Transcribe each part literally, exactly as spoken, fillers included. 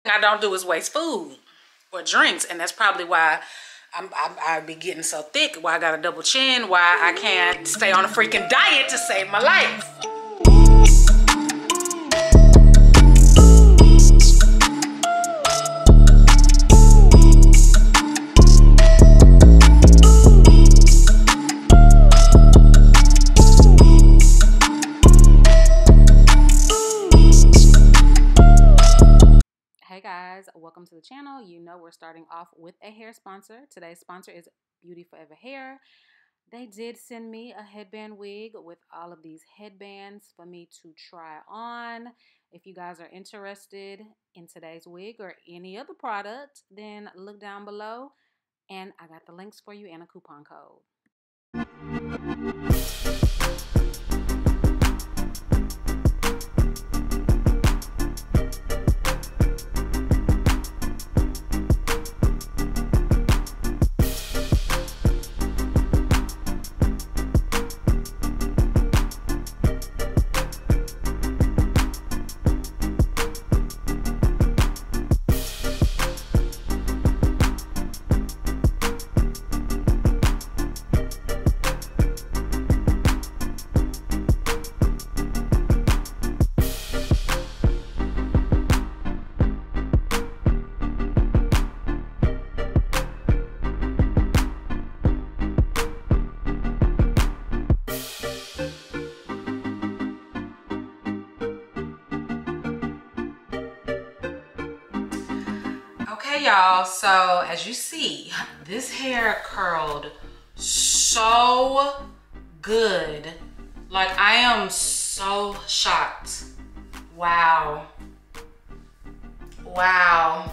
I don't do is waste food or drinks, and that's probably why I'm, I, I be getting so thick, why I got a double chin, why I can't stay on a freaking diet to save my life. Hey guys, welcome to the channel. You know we're starting off with a hair sponsor. Today's sponsor is BeautyForever Hair. They did send me a headband wig with all of these headbands for me to try on. If you guys are interested in today's wig or any other product, then look down below and I got the links for you and a coupon code. Okay, y'all, so as you see, this hair curled so good. Like, I am so shocked. Wow. Wow.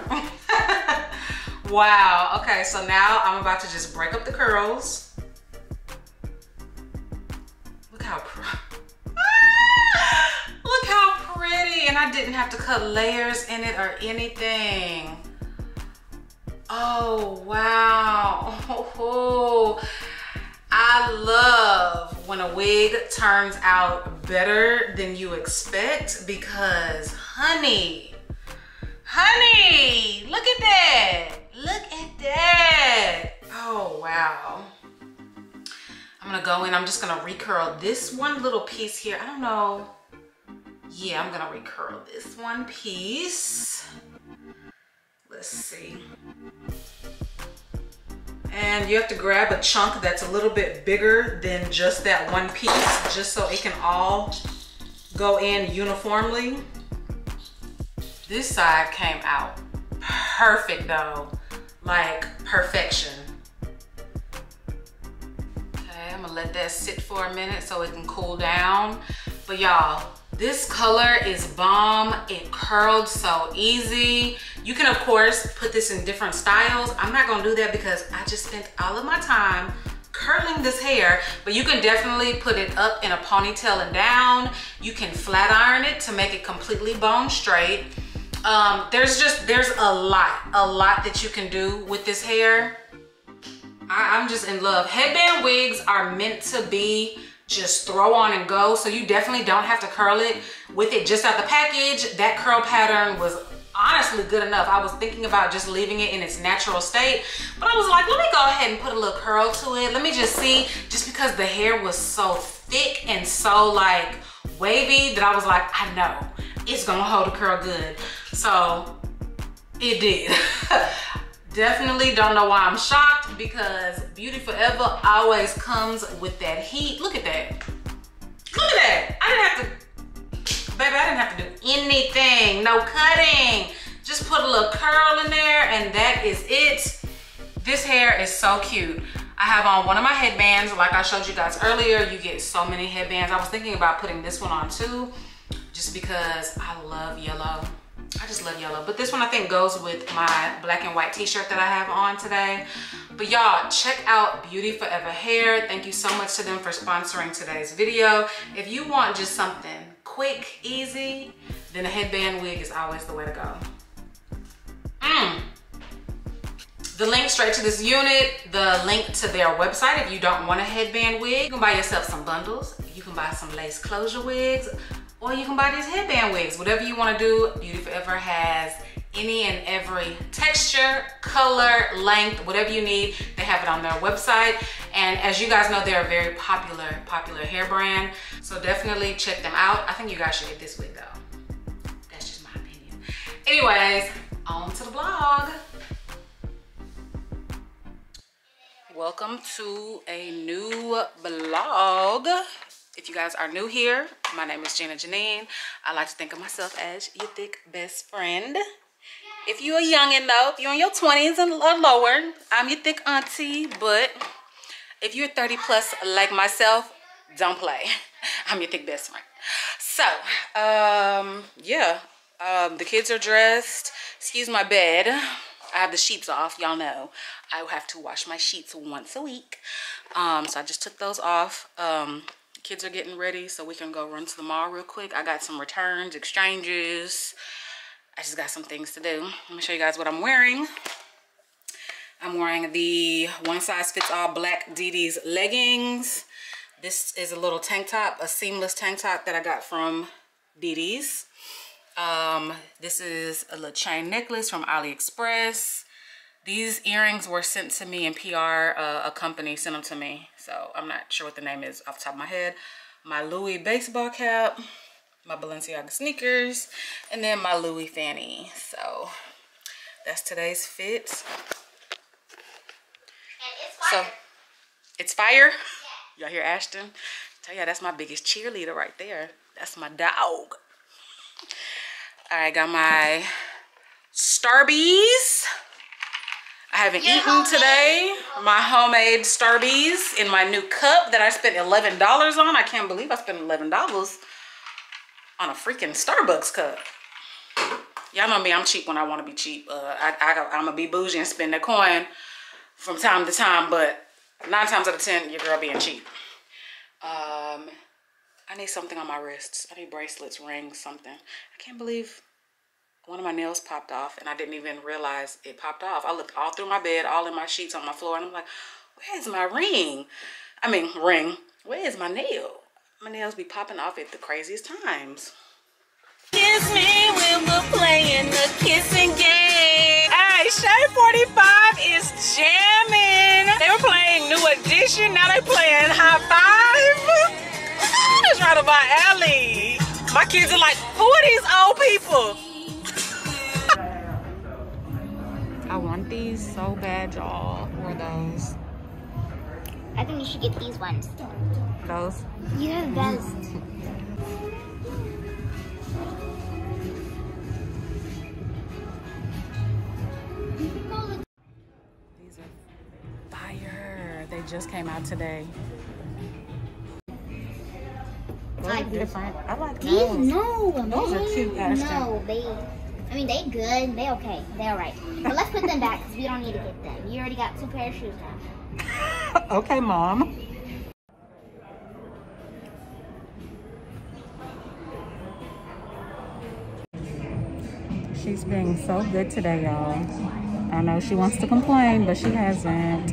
Wow. Okay, so now I'm about to just break up the curls. Look how pretty. Look how pretty. And I didn't have to cut layers in it or anything. Oh, wow. Oh, I love when a wig turns out better than you expect because, honey, honey, look at that. Look at that. Oh, wow. I'm gonna go in, I'm just gonna recurl this one little piece here. I don't know. Yeah, I'm gonna recurl this one piece. Let's see. And you have to grab a chunk that's a little bit bigger than just that one piece, just so it can all go in uniformly. This side came out perfect though, like perfection. Okay, I'm gonna let that sit for a minute so it can cool down. But y'all, this color is bomb. It curled so easy. You can of course put this in different styles. I'm not gonna do that because I just spent all of my time curling this hair, but you can definitely put it up in a ponytail and down. You can flat iron it to make it completely bone straight. Um, there's just, there's a lot, a lot that you can do with this hair. I, I'm just in love. Headband wigs are meant to be just throw on and go, so you definitely don't have to curl it with it just out the package. That curl pattern was honestly good enough. I was thinking about just leaving it in its natural state, but I was like, let me go ahead and put a little curl to it. Let me just see, just because the hair was so thick and so like wavy that I was like, I know it's gonna hold a curl good. So it did. Definitely don't know why I'm shocked, because BeautyForever always comes with that heat. Look at that. Look at that. I didn't have to, baby, I didn't have to do anything. No cutting. Just put a little curl in there and that is it. This hair is so cute. I have on one of my headbands. Like I showed you guys earlier, you get so many headbands. I was thinking about putting this one on too, just because I love yellow. I just love yellow, but this one I think goes with my black and white t-shirt that I have on today. But y'all, check out BeautyForever Hair. Thank you so much to them for sponsoring today's video. If you want just something quick, easy, then a headband wig is always the way to go. Mm. The link straight to this unit, the link to their website if you don't want a headband wig. You can buy yourself some bundles. You can buy some lace closure wigs, or you can buy these headband wigs. Whatever you want to do, BeautyForever has any and every texture, color, length, whatever you need, they have it on their website. And as you guys know, they're a very popular, popular hair brand. So definitely check them out. I think you guys should get this wig though. That's just my opinion. Anyways, on to the vlog. Welcome to a new vlog. If you guys are new here, my name is Gina Jyneen. I like to think of myself as your thick best friend. If you're a youngin' though, if you're in your twenties and or lower, I'm your thick auntie. But if you're thirty plus like myself, don't play. I'm your thick best friend. So, um, yeah, um, the kids are dressed. Excuse my bed. I have the sheets off. Y'all know I have to wash my sheets once a week. Um, so I just took those off. Um, kids are getting ready so we can go run to the mall real quick. I got some returns, exchanges. I just got some things to do. Let me show you guys what I'm wearing. I'm wearing the one size fits all black D D's leggings. This is a little tank top, a seamless tank top that I got from D D's. Um, this is a little chain necklace from AliExpress. These earrings were sent to me in P R. Uh, a company sent them to me. So I'm not sure what the name is off the top of my head. My Louis baseball cap, my Balenciaga sneakers, and then my Louis fanny. So that's today's fit. So it's fire. Y'all hear Ashton? Tell ya that's my biggest cheerleader right there. That's my dog. All right, got my Starbies. I haven't Your eaten homemade. today. My homemade Starbies in my new cup that I spent eleven dollars on. I can't believe I spent eleven dollars on a freaking Starbucks cup. Y'all know me, I'm cheap when I want to be cheap. Uh, I, I, I'm gonna be bougie and spend a coin from time to time, but nine times out of ten, your girl being cheap. Um, I need something on my wrists. I need bracelets, rings, something. I can't believe one of my nails popped off and I didn't even realize it popped off. I looked all through my bed, all in my sheets on my floor, and I'm like, where's my ring? I mean, ring. Where's my nail? My nails be popping off at the craziest times. Kiss me when we're playing the kissing game. Hey, Shade forty-five is jamming. They were playing New Edition, now they playing High Five. That's right up my alley. My kids are like, who are these old people? I want these so bad, y'all. Or those. I think you should get these ones. Those? Yeah, the best. These are fire. They just came out today. Those I are like different. I like these. those. No, those they, are cute, Ashton. No, they. I mean, they good. They okay. They all right. But let's put them back because we don't need to get them. You already got two pair of shoes now. Okay, Mom. She's being so good today, y'all. I know she wants to complain, but she hasn't.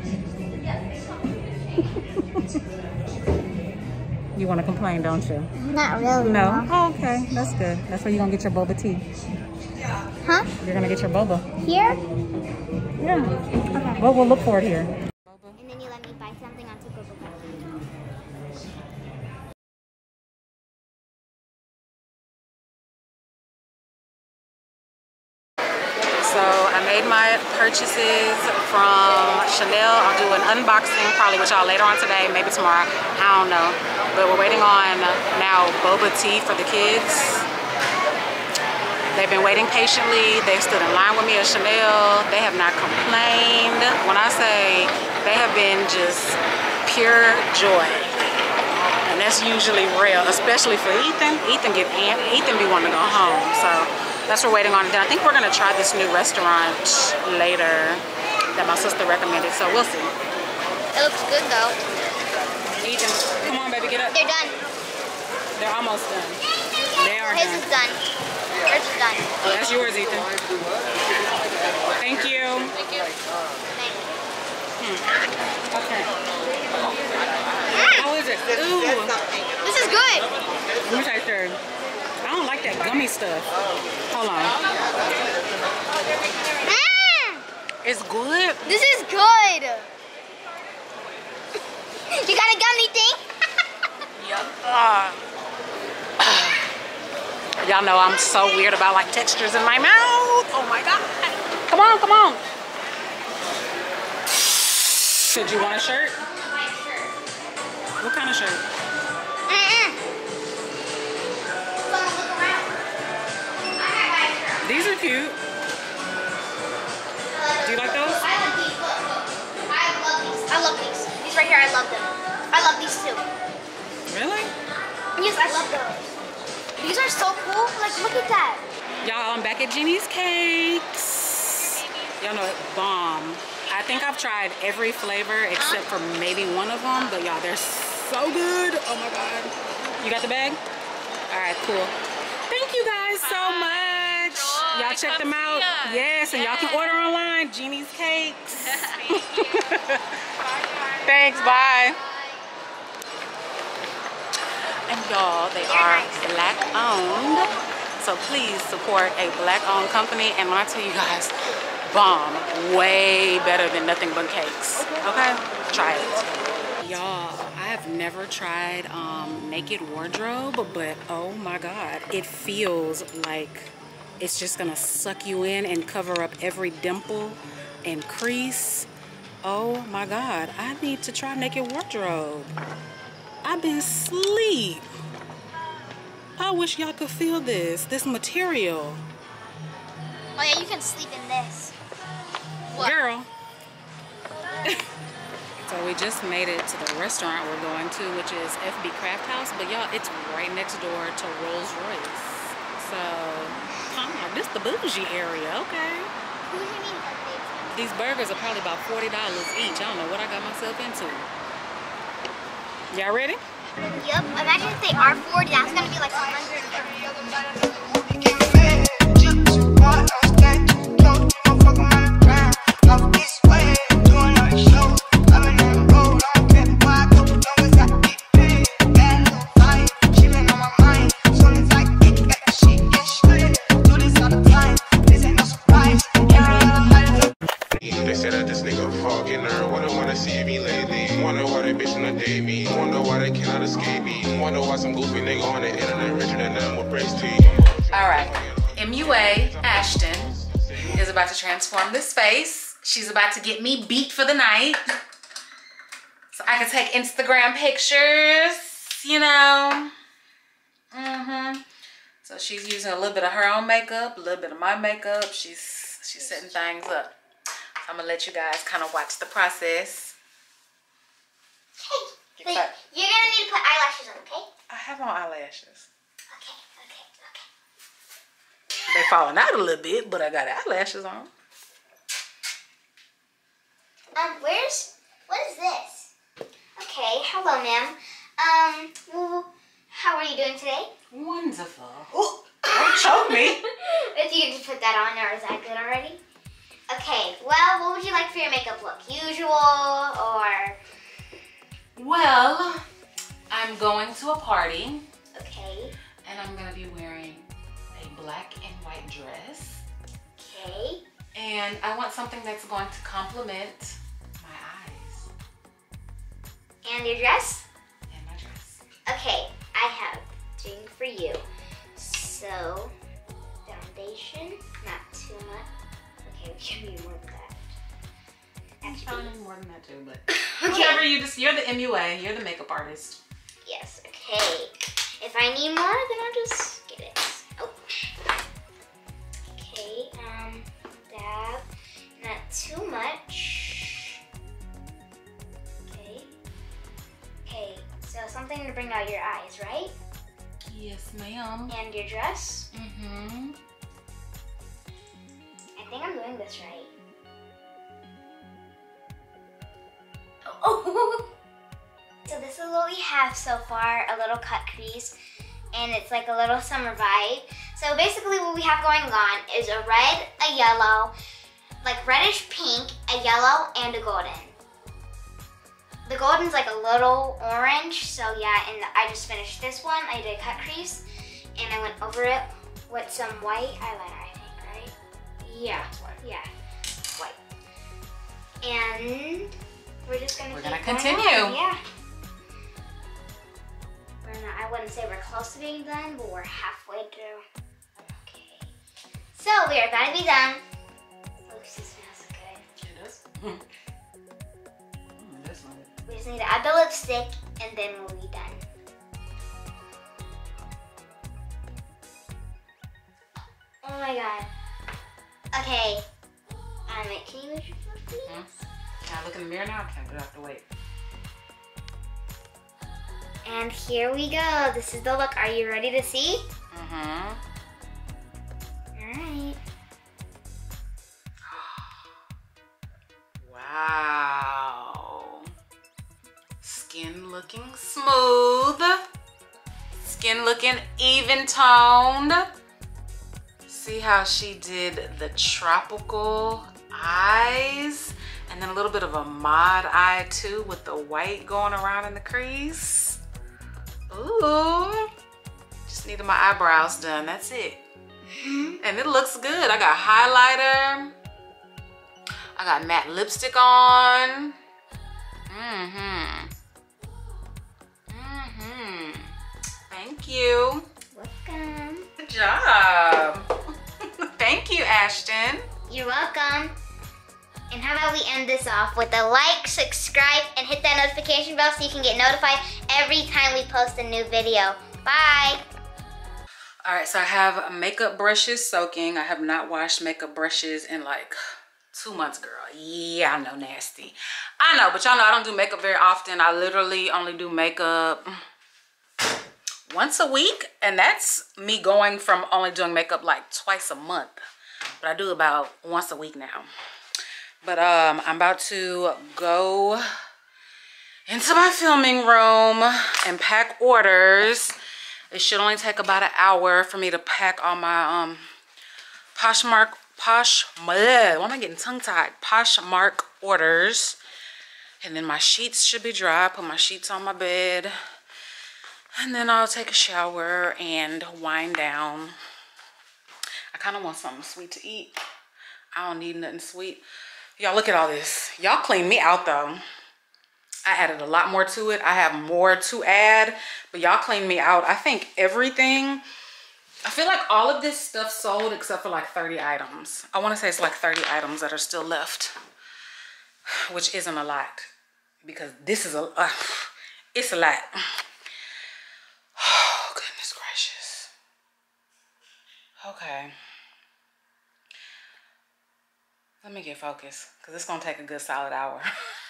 You want to complain, don't you? Not really. No? Oh, okay. That's good. That's where you're going to get your boba tea. Huh? You're going to get your boba. Here? Yeah. Okay. Well, we'll look for it here. And then you let me buy something on Super Bowl. So I made my purchases from Chanel. I'll do an unboxing probably with y'all later on today, maybe tomorrow. I don't know. But we're waiting on now boba tea for the kids. They've been waiting patiently. They've stood in line with me at Chanel. They have not complained. When I say they have been just pure joy. And that's usually rare, especially for Ethan. Ethan get Ethan be wanting to go home. So that's what we're waiting on. And then I think we're gonna try this new restaurant later that my sister recommended. So we'll see. It looks good though. Ethan, come on, baby, get up. They're done. They're almost done. They are His done. is done. Yours is done. Oh, that's yours, Ethan. Thank you. Thank you. Thanks. Hmm. Okay. Mm. How is it? Ooh. This is good. Let me try third. I don't like that gummy stuff. Hold on. is good. This is good. You got a gummy thing? Yep. Uh, Y'all know I'm so weird about like textures in my mouth. Oh my God. Come on, come on. Did you want a shirt? What kind of shirt? Mm-mm. Someone look around. I might buy a shirt. These are cute. Do you like those? I like these. Look, look. I love these. I love these. These right here, I love them. I love these too. Really? Yes, I love those. These are so cool. Like, look at that. Y'all, I'm back at Jeannie's Cakes. Y'all know it, bomb. I think I've tried every flavor except for maybe one of them, but y'all, they're so good. Oh my God. You got the bag? All right, cool. Thank you guys so much. Y'all check them out. Yes, and y'all can order online. Jeannie's Cakes. Thanks, bye. And y'all, they are black owned. So please support a black owned company. And when I tell you guys, bomb, way better than nothing but cakes. Okay? Try it. Y'all, I have never tried um, Naked Wardrobe, but oh my God, it feels like it's just gonna suck you in and cover up every dimple and crease. Oh my God, I need to try Naked Wardrobe. I've been asleep. I wish y'all could feel this, this material. Oh yeah, you can sleep in this. What? Girl. So we just made it to the restaurant we're going to, which is F B Craft House. But y'all, it's right next door to Rolls Royce. So, come on, this the bougie area, okay? What do you mean? These burgers are probably about forty dollars each. I don't know what I got myself into. Y'all ready? Yep. Imagine if they are forty. That's gonna be like one hundred. They said that this nigga fucking her. Wonder why they see me lately. Wonder why they bitch wanna date me. Wonder why they cannot escape me. Wonder why some goofy nigga on the internet richer than them with brace teeth. All right, M U A Ashton is about to transform this face. She's about to get me beat for the night, so I can take Instagram pictures. You know. Mm-hmm. So she's using a little bit of her own makeup, a little bit of my makeup. She's she's setting things up. I'm gonna let you guys kind of watch the process. Hey, but you're gonna need to put eyelashes on, okay? I have on eyelashes. Okay, okay, okay. They're falling out a little bit, but I got eyelashes on. Um, where's, what is this? Okay, hello, ma'am. Um, well, how are you doing today? Wonderful. Ooh, don't choke me. If you can just put that on, or is that good already? Okay, well, what would you like for your makeup look? Usual, or? Well, I'm going to a party. Okay. And I'm gonna be wearing a black and white dress. Okay. And I want something that's going to complement my eyes. And your dress? And my dress. Okay, I have a thing for you. So, foundation, not too much. Okay, we can be more than that. Actually, I'm trying more than that too, but whatever. You just, you're the M U A, you're the makeup artist. Yes, okay. If I need more, then I'll just get it. Oh. Okay, um, dab. Not too much. Okay. Okay, so something to bring out your eyes, right? Yes, ma'am. And your dress? Mm-hmm. I think I'm doing this right. Oh! So this is what we have so far, a little cut crease, and it's like a little summer vibe. So basically what we have going on is a red, a yellow, like reddish pink, a yellow, and a golden. The golden's like a little orange, so yeah, and I just finished this one. I did a cut crease, and I went over it with some white eyeliner, I think, right? Yeah, yeah, white. And we're just gonna We're keep gonna going continue. on. Yeah. We're not, I wouldn't say we're close to being done, but we're halfway through. Okay. So we are gonna be done. Oh, this smells good. It does. Mm. Mm, this one. We just need to add the lipstick and then we'll be done. Oh my god. Okay. Um, can you move your phone, please? Hmm? Can I look in the mirror now? Can I have to wait? And here we go. This is the look. Are you ready to see? Mm-hmm. Alright. Wow. Skin looking smooth. Skin looking even toned. See how she did the tropical eyes and then a little bit of a mod eye too with the white going around in the crease. Ooh, just needed my eyebrows done, that's it. Mm-hmm. And it looks good. I got highlighter. I got matte lipstick on. Mm-hmm. Mm-hmm. Thank you. Welcome. Good job. Thank you, Ashton. You're welcome. And how about we end this off with a like, subscribe, and hit that notification bell so you can get notified every time we post a new video. Bye. All right, so I have makeup brushes soaking. I have not washed makeup brushes in like two months, girl. Yeah, I know, nasty. I know, but y'all know I don't do makeup very often. I literally only do makeup once a week, and that's me going from only doing makeup like twice a month. But I do about once a week now. But um, I'm about to go into my filming room and pack orders. It should only take about an hour for me to pack all my um Poshmark, Posh, bleh, why am I getting tongue-tied? Poshmark orders. And then my sheets should be dry. Put my sheets on my bed. And then I'll take a shower and wind down. I kind of want something sweet to eat. I don't need nothing sweet. Y'all, look at all this. Y'all cleaned me out though. I added a lot more to it. I have more to add, but y'all cleaned me out. I think everything, I feel like all of this stuff sold except for like thirty items. I want to say it's like thirty items that are still left, which isn't a lot because this is a, uh, it's a lot. Oh, goodness gracious. Okay. Let me get focused because it's going to take a good solid hour.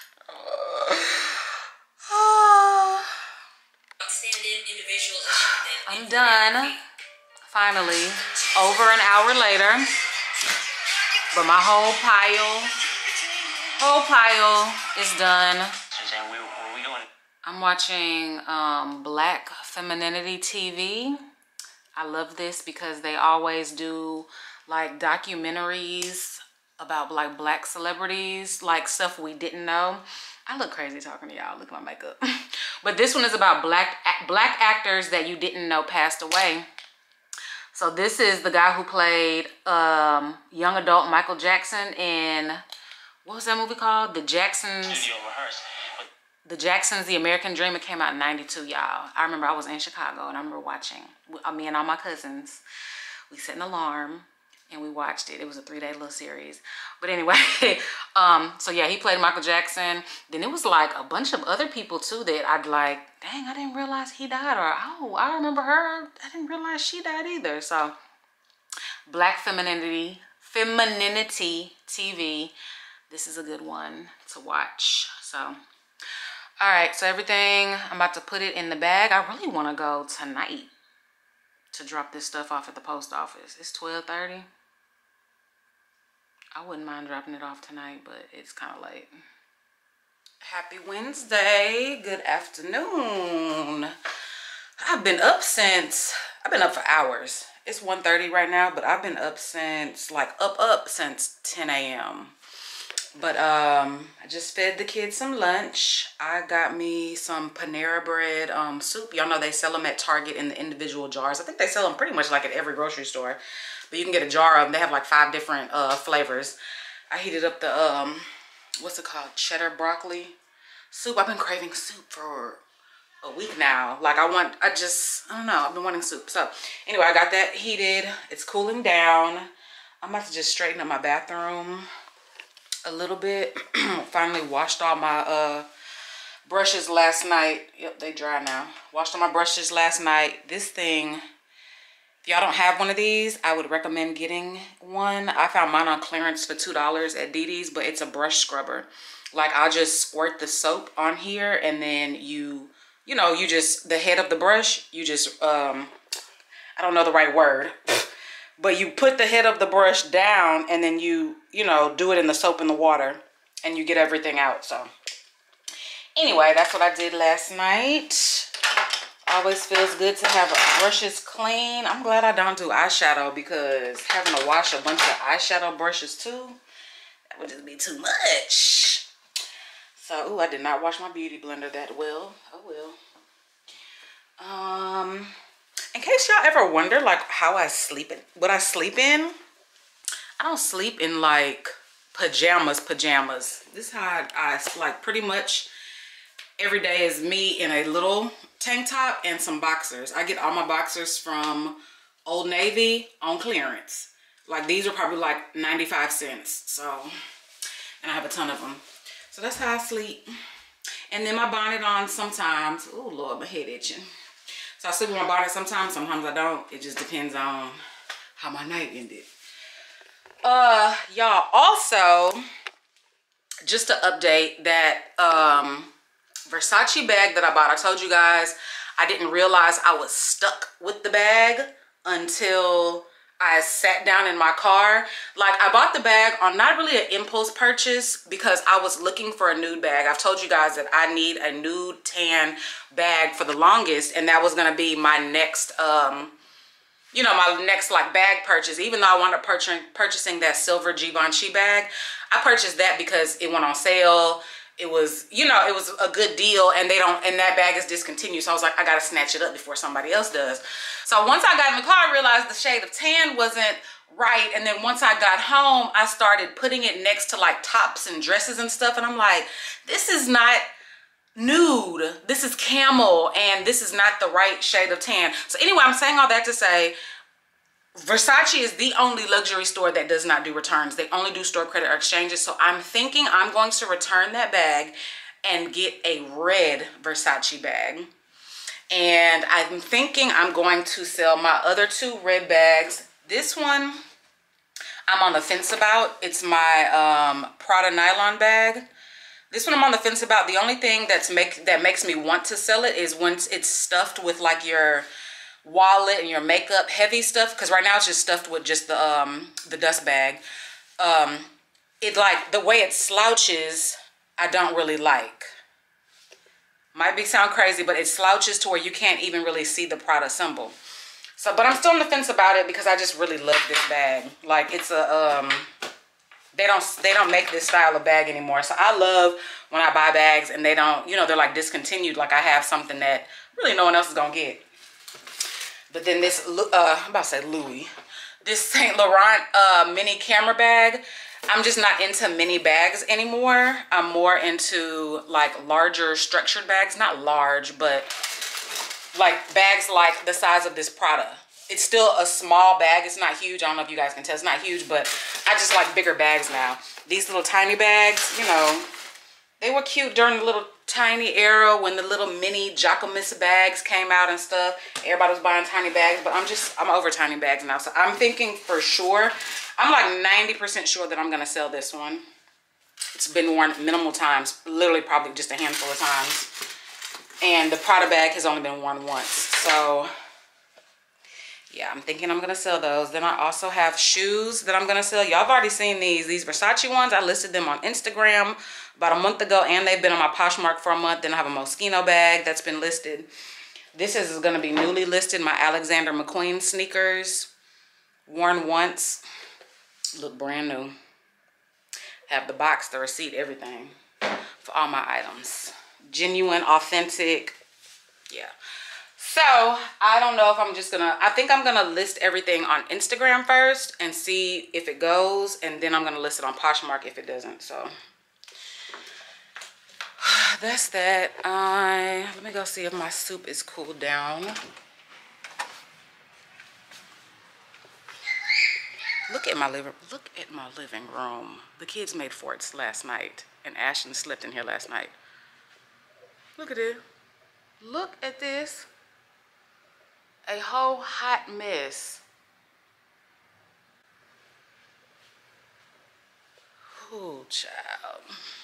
I'm done. Finally. Over an hour later. But my whole pile, whole pile is done. I'm watching um, Black Femininity T V. I love this because they always do like documentaries about like black celebrities, like stuff we didn't know. I look crazy talking to y'all. Look at my makeup. But this one is about black black actors that you didn't know passed away. So this is the guy who played um, young adult Michael Jackson in, what was that movie called? The Jacksons. The Jacksons, The American Dream. It came out in ninety-two, y'all. I remember I was in Chicago and I remember watching. Me and all my cousins. We set an alarm and we watched it. It was a three-day little series. But anyway, um, so yeah, he played Michael Jackson. Then it was like a bunch of other people too that I'd like, dang, I didn't realize he died. Or, oh, I remember her. I didn't realize she died either. So, Black Femininity, Femininity T V. This is a good one to watch. So, all right. So everything, I'm about to put it in the bag. I really want to go tonight to drop this stuff off at the post office. It's twelve thirty. I wouldn't mind dropping it off tonight, but it's kind of late. Happy Wednesday. Good afternoon. I've been up since, I've been up for hours. It's one thirty right now, but I've been up since, like up, up since ten A M But um, I just fed the kids some lunch. I got me some Panera Bread um, soup. Y'all know they sell them at Target in the individual jars. I think they sell them pretty much like at every grocery store. But you can get a jar of them. They have like five different uh, flavors. I heated up the um, what's it called? Cheddar broccoli soup. I've been craving soup for a week now. Like I want, I just, I don't know. I've been wanting soup. So anyway, I got that heated. It's cooling down. I'm about to just straighten up my bathroom a little bit. Finally washed all my uh, brushes last night. Yep, they dry now. Washed all my brushes last night. This thing, if y'all don't have one of these, I would recommend getting one. I found mine on clearance for two dollars at Dee Dee's, but it's a brush scrubber. Like I'll just squirt the soap on here and then you, you know, you just, the head of the brush, you just, um, I don't know the right word, but you put the head of the brush down and then you, you know, do it in the soap and the water and you get everything out. So anyway, that's what I did last night. Always feels good to have brushes clean. I'm glad I don't do eyeshadow because having to wash a bunch of eyeshadow brushes too, that would just be too much. So, ooh, I did not wash my beauty blender that well. Oh well. Um, in case y'all ever wonder like how I sleep in, what I sleep in, I don't sleep in like pajamas, pajamas. This is how I, I like pretty much every day is me in a little tank top and some boxers. I get all my boxers from Old Navy on clearance. Like these are probably like ninety-five cents. So, and I have a ton of them. So that's how I sleep. And then my bonnet on sometimes. Oh Lord, my head itching. So I sleep with my bonnet sometimes, sometimes I don't. It just depends on how my night ended. Uh, y'all, also, just to update that um, Versace bag that I bought. I told you guys I didn't realize I was stuck with the bag until I sat down in my car. Like I bought the bag on not really an impulse purchase because I was looking for a nude bag. I've told you guys that I need a nude tan bag for the longest, and that was gonna be my next, um, you know, my next like bag purchase. Even though I wound up purchasing, purchasing that silver Givenchy bag, I purchased that because it went on sale. It was, you know, it was a good deal, and they don't, and that bag is discontinued. So I was like, I gotta snatch it up before somebody else does. So once I got in the car, I realized the shade of tan wasn't right. And then once I got home, I started putting it next to like tops and dresses and stuff. And I'm like, this is not nude. This is camel, and this is not the right shade of tan. So anyway, I'm saying all that to say, Versace is the only luxury store that does not do returns. They only do store credit or exchanges. So I'm thinking I'm going to return that bag and get a red Versace bag. And I'm thinking I'm going to sell my other two red bags. This one I'm on the fence about. It's my um, Prada nylon bag. This one I'm on the fence about. The only thing that's make, that makes me want to sell it is once it's stuffed with like your wallet and your makeup heavy stuff, because right now it's just stuffed with just the um the dust bag. Um it like the way it slouches, I don't really like. Might be sound crazy, but it slouches to where you can't even really see the Prada symbol. So, but I'm still on the fence about it because I just really love this bag. Like it's a um they don't they don't make this style of bag anymore. So I love when I buy bags and they don't, you know, they're like discontinued, like I have something that really no one else is gonna get. But then this, uh, I'm about to say Louis, this Saint Laurent uh, mini camera bag, I'm just not into mini bags anymore. I'm more into like larger structured bags, not large, but like bags like the size of this Prada. It's still a small bag. It's not huge. I don't know if you guys can tell. It's not huge, but I just like bigger bags now. These little tiny bags, you know, they were cute during the little tiny era when the little mini Jacquemus bags came out and stuff. Everybody was buying tiny bags, but I'm just, I'm over tiny bags now. So I'm thinking for sure, I'm like ninety percent sure that I'm gonna sell this one. It's been worn minimal times, literally probably just a handful of times. And the Prada bag has only been worn once. So yeah, I'm thinking I'm gonna sell those. Then I also have shoes that I'm gonna sell. Y'all have already seen these. These Versace ones, I listed them on Instagram about a month ago, and they've been on my Poshmark for a month. Then I have a Moschino bag that's been listed. This is gonna be newly listed, my Alexander McQueen sneakers. Worn once, look brand new. Have the box, the receipt, everything for all my items. Genuine, authentic, yeah. So I don't know if I'm just gonna, I think I'm gonna list everything on Instagram first and see if it goes, and then I'm gonna list it on Poshmark if it doesn't. So that's that. Uh, let me go see if my soup is cooled down. Look at my living. Look at my living room. The kids made forts last night, and Ashton slept in here last night. Look at it. Look at this. A whole hot mess. Oh, child.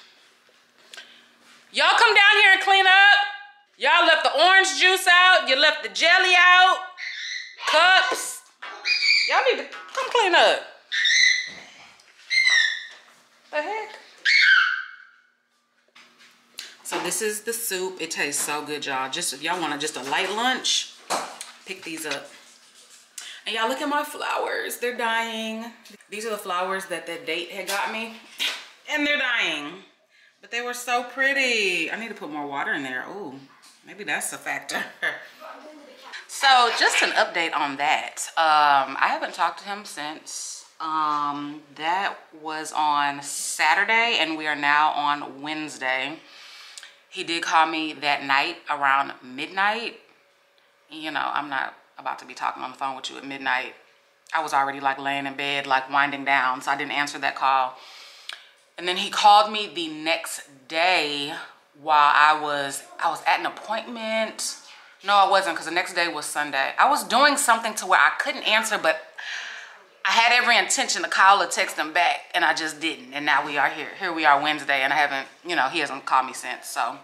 Y'all come down here and clean up. Y'all left the orange juice out. You left the jelly out. Cups. Y'all need to come clean up. The heck? So this is the soup. It tastes so good, y'all. Just if y'all want just a light lunch, pick these up. And y'all look at my flowers. They're dying. These are the flowers that that date had got me. And they're dying. But they were so pretty. I need to put more water in there. Ooh, maybe that's a factor. So just an update on that. Um, I haven't talked to him since. Um, that was on Saturday and we are now on Wednesday. He did call me that night around midnight. You know, I'm not about to be talking on the phone with you at midnight. I was already like laying in bed, like winding down, so I didn't answer that call. And then he called me the next day while I was, I was at an appointment. No, I wasn't, because the next day was Sunday. I was doing something to where I couldn't answer, but I had every intention to call or text him back, and I just didn't. And now we are here. Here we are Wednesday, and I haven't, you know, he hasn't called me since. So,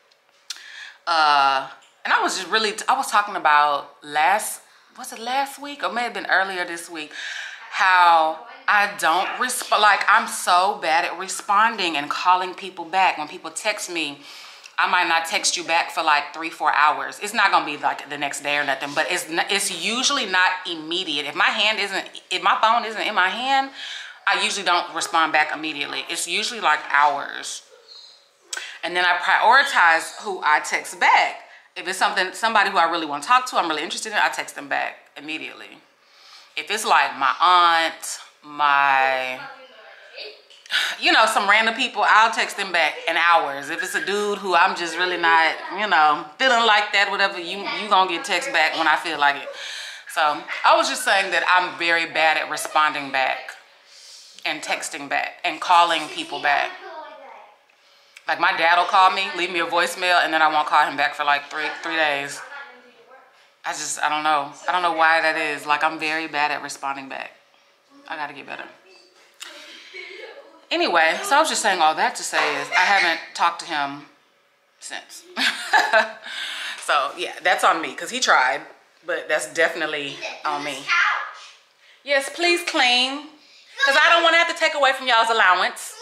uh, and I was just really, I was talking about last, was it last week? Or may have been earlier this week, how I don't respond, like I'm so bad at responding and calling people back. When people text me, I might not text you back for like three, four hours. It's not gonna be like the next day or nothing, but it's it's usually not immediate. If my hand isn't, if my phone isn't in my hand, I usually don't respond back immediately. It's usually like hours. And then I prioritize who I text back. If it's something, somebody who I really want to talk to, I'm really interested in, I text them back immediately. If it's like my aunt, my, you know, some random people, I'll text them back in hours. If it's a dude who I'm just really not, you know, feeling like that, whatever, you you gonna get text back when I feel like it. So I was just saying that I'm very bad at responding back and texting back and calling people back. Like my dad will call me, leave me a voicemail, and then I won't call him back for like three three days. I just, I don't know. I don't know why that is. Like I'm very bad at responding back. I gotta get better. Anyway, so I was just saying all that to say is I haven't talked to him since. So yeah, that's on me because he tried, but that's definitely on me. Yes, please clean, because I don't want to have to take away from y'all's allowance.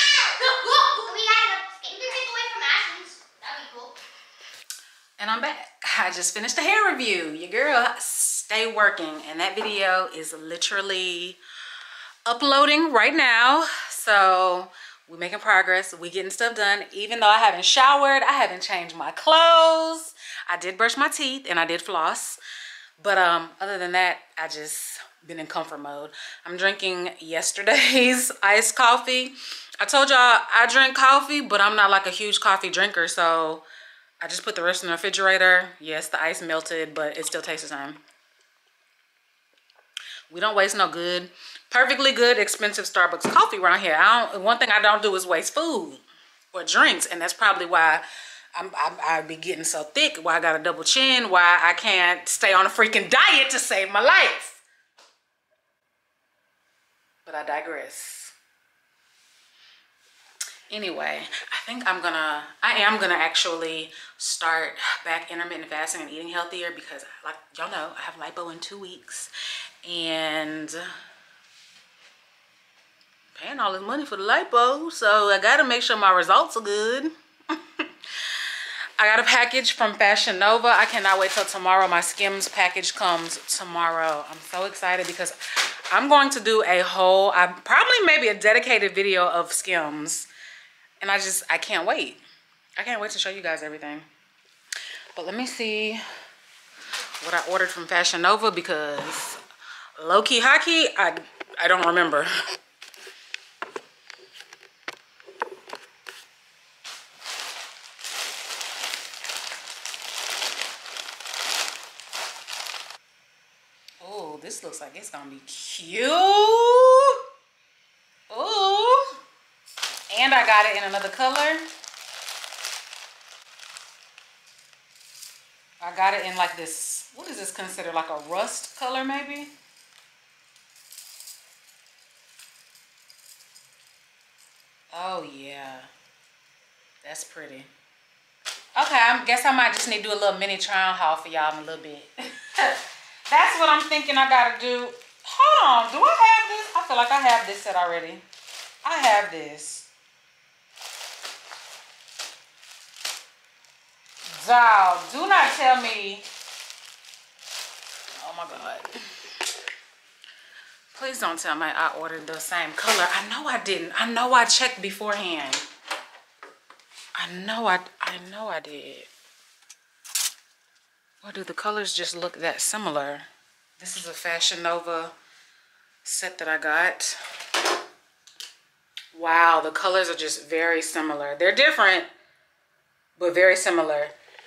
And I'm back. I just finished a hair review. Your girl stay working, and that video is literally uploading right now. So we're making progress. We getting stuff done. Even though I haven't showered, I haven't changed my clothes. I did brush my teeth and I did floss. But um, other than that, I just been in comfort mode. I'm drinking yesterday's iced coffee. I told y'all I drink coffee, but I'm not like a huge coffee drinker. So I just put the rest in the refrigerator. Yes, the ice melted, but it still tastes the same. We don't waste no good, perfectly good, expensive Starbucks coffee around here. I don't, one thing I don't do is waste food or drinks, and that's probably why I'm, I, I be getting so thick, why I got a double chin, why I can't stay on a freaking diet to save my life. But I digress. Anyway, I think I'm gonna, I am gonna actually start back intermittent fasting and eating healthier because, like y'all know, I have lipo in two weeks. And paying all this money for the lipo, so I gotta make sure my results are good. I got a package from Fashion Nova. I cannot wait till tomorrow. My Skims package comes tomorrow. I'm so excited because I'm going to do a whole, I probably maybe a dedicated video of Skims, and I just, I can't wait. I can't wait to show you guys everything. But let me see what I ordered from Fashion Nova because low-key, high-key, I, I don't remember. this looks like it's gonna be cute. Ooh. And I got it in another color. I got it in like this, what is this considered? Like a rust color maybe? Oh yeah, that's pretty. Okay, I guess I might just need to do a little mini try on haul for y'all in a little bit. That's what I'm thinking I gotta do. Hold on, do I have this? I feel like I have this set already. I have this. Dog, do not tell me. Oh my God. Please don't tell me I ordered the same color. I know I didn't. I know I checked beforehand. I know I, I know I did. Or do the colors just look that similar? This is a Fashion Nova set that I got. Wow, the colors are just very similar. They're different, but very similar.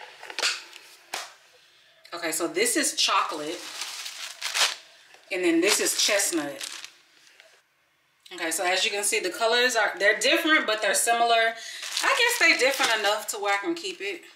Okay, so this is chocolate. And then this is chestnut. Okay, so as you can see, the colors are, they're different, but they're similar. I guess they're different enough to where I can keep it.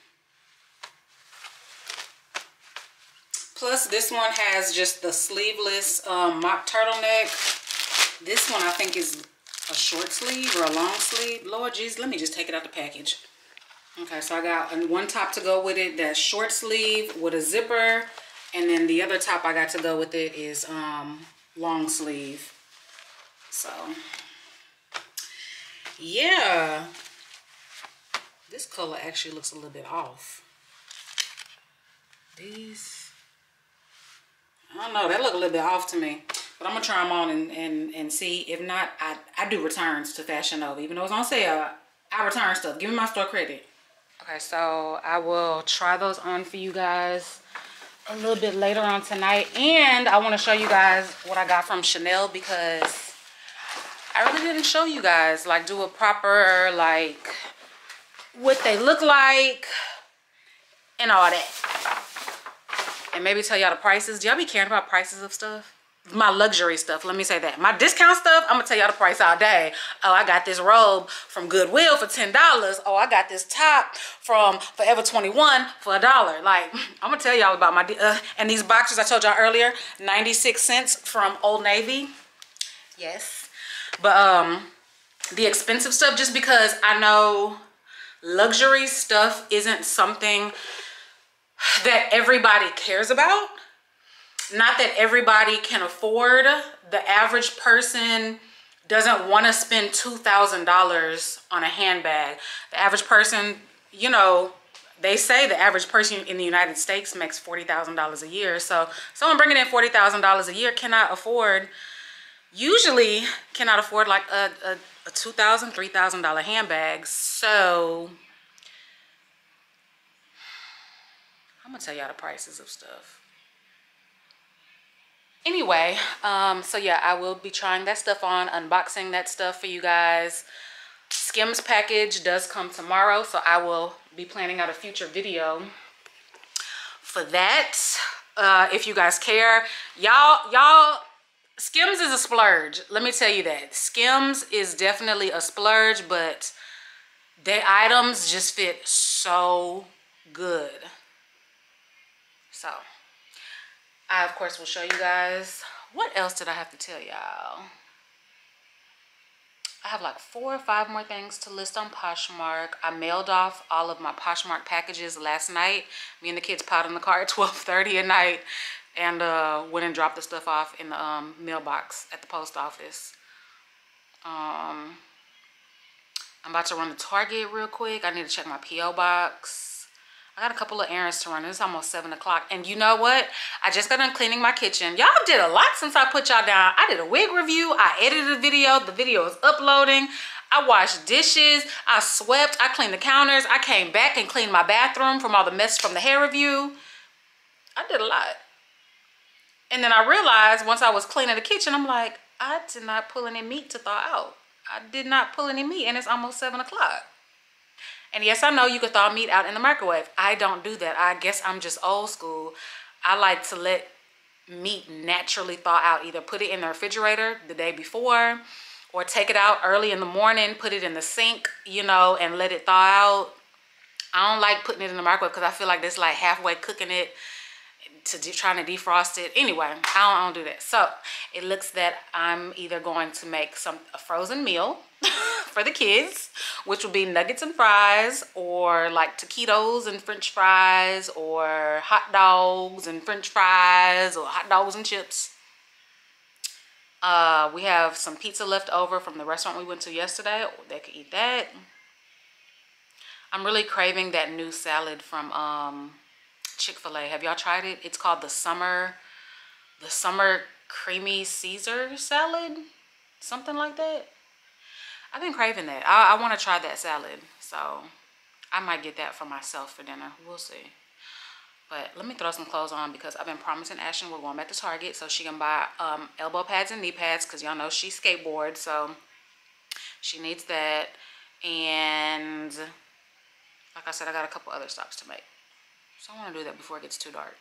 Plus, this one has just the sleeveless um, mock turtleneck. This one I think is a short sleeve or a long sleeve. Lord jeez, let me just take it out the package. Okay, so I got one top to go with it that's short sleeve with a zipper. And then the other top I got to go with it is um, long sleeve. So, yeah. This color actually looks a little bit off. These, I don't know, that look a little bit off to me. But I'm going to try them on and, and, and see. If not, I, I do returns to Fashion Nova. Even though it's on sale, I return stuff. Give me my store credit. Okay, so I will try those on for you guys a little bit later on tonight. And I want to show you guys what I got from Chanel, because I really didn't show you guys, like, do a proper, like, what they look like and all that. And maybe tell y'all the prices. Do y'all be caring about prices of stuff? My luxury stuff, let me say that. My discount stuff, I'm gonna tell y'all the price all day. Oh, I got this robe from Goodwill for ten dollars. Oh, I got this top from Forever twenty-one for a dollar. Like, I'm gonna tell y'all about my, uh, and these boxers I told y'all earlier, ninety-six cents from Old Navy. Yes. But um, the expensive stuff, just because I know luxury stuff isn't something that everybody cares about. Not that everybody can afford. The average person doesn't want to spend two thousand dollars on a handbag. The average person, you know, they say the average person in the United States makes forty thousand dollars a year. So someone bringing in forty thousand dollars a year cannot afford, usually cannot afford like a, a, a two thousand dollars, three thousand dollar handbag. So I'm going to tell y'all the prices of stuff. Anyway, um, so yeah, I will be trying that stuff on, unboxing that stuff for you guys. Skims package does come tomorrow, so I will be planning out a future video for that. Uh, if you guys care, y'all, y'all, Skims is a splurge. Let me tell you that. Skims is definitely a splurge, but their items just fit so good. So I, of course, will show you guys. What else did I have to tell y'all? I have like four or five more things to list on Poshmark. I mailed off all of my Poshmark packages last night. Me and the kids piled in the car at twelve thirty at night and uh, went and dropped the stuff off in the um, mailbox at the post office. Um, I'm about to run to Target real quick. I need to check my P O box. I got a couple of errands to run. It's almost seven o'clock. And you know what? I just got done cleaning my kitchen. Y'all did a lot since I put y'all down. I did a wig review. I edited a video. The video is uploading. I washed dishes. I swept. I cleaned the counters. I came back and cleaned my bathroom from all the mess from the hair review. I did a lot. And then I realized once I was cleaning the kitchen, I'm like, I did not pull any meat to thaw out. I did not pull any meat, and it's almost seven o'clock. And yes, I know you could thaw meat out in the microwave. I don't do that. I guess I'm just old school. I like to let meat naturally thaw out. Either put it in the refrigerator the day before, or take it out early in the morning, put it in the sink, you know, and let it thaw out. I don't like putting it in the microwave because I feel like that's like halfway cooking it to de trying to defrost it. Anyway, I don't, I don't do that. So it looks that I'm either going to make some a frozen meal for the kids, which will be nuggets and fries, or like taquitos and french fries, or hot dogs and french fries, or hot dogs and chips. Uh, we have some pizza left over from the restaurant we went to yesterday. They could eat that. I'm really craving that new salad from um, Chick-fil-A. Have y'all tried it? It's called the summer, the summer creamy Caesar salad, something like that. I've been craving that. I, I want to try that salad, so I might get that for myself for dinner. We'll see. But let me throw some clothes on because I've been promising Ashton we're going back to Target so she can buy um, elbow pads and knee pads because y'all know she skateboards, so she needs that. And like I said, I got a couple other stops to make. So I want to do that before it gets too dark.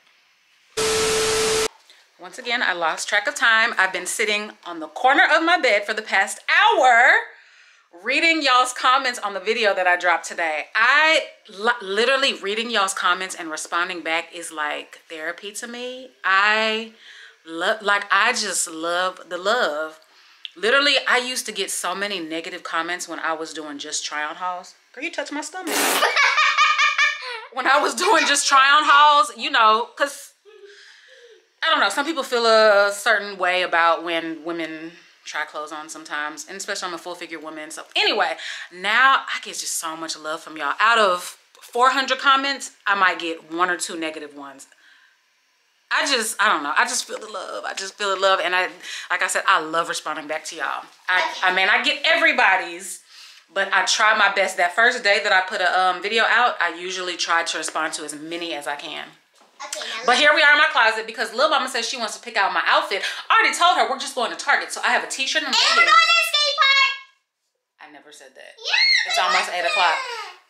Once again, I lost track of time. I've been sitting on the corner of my bed for the past hour reading y'all's comments on the video that I dropped today. I literally reading y'all's comments and responding back is like therapy to me. I love, like, I just love the love. Literally, I used to get so many negative comments when I was doing just try on hauls. Girl, you touch my stomach. When I was doing just try on hauls, you know, because I don't know, some people feel a certain way about when women try clothes on sometimes, and especially I'm a full figure woman. So anyway, now I get just so much love from y'all. Out of four hundred comments, I might get one or two negative ones. I just, I don't know, I just feel the love. I just feel the love, and I, like I said, I love responding back to y'all. I, I mean, I get everybody's, but I try my best. That first day that I put a um, video out, I usually try to respond to as many as I can. Okay, but here we are in my closet because Lil Mama says she wants to pick out my outfit. I already told her we're just going to Target, so I have a t-shirt and, and we're going to the skate park. I never said that. Yeah, it's almost eight o'clock.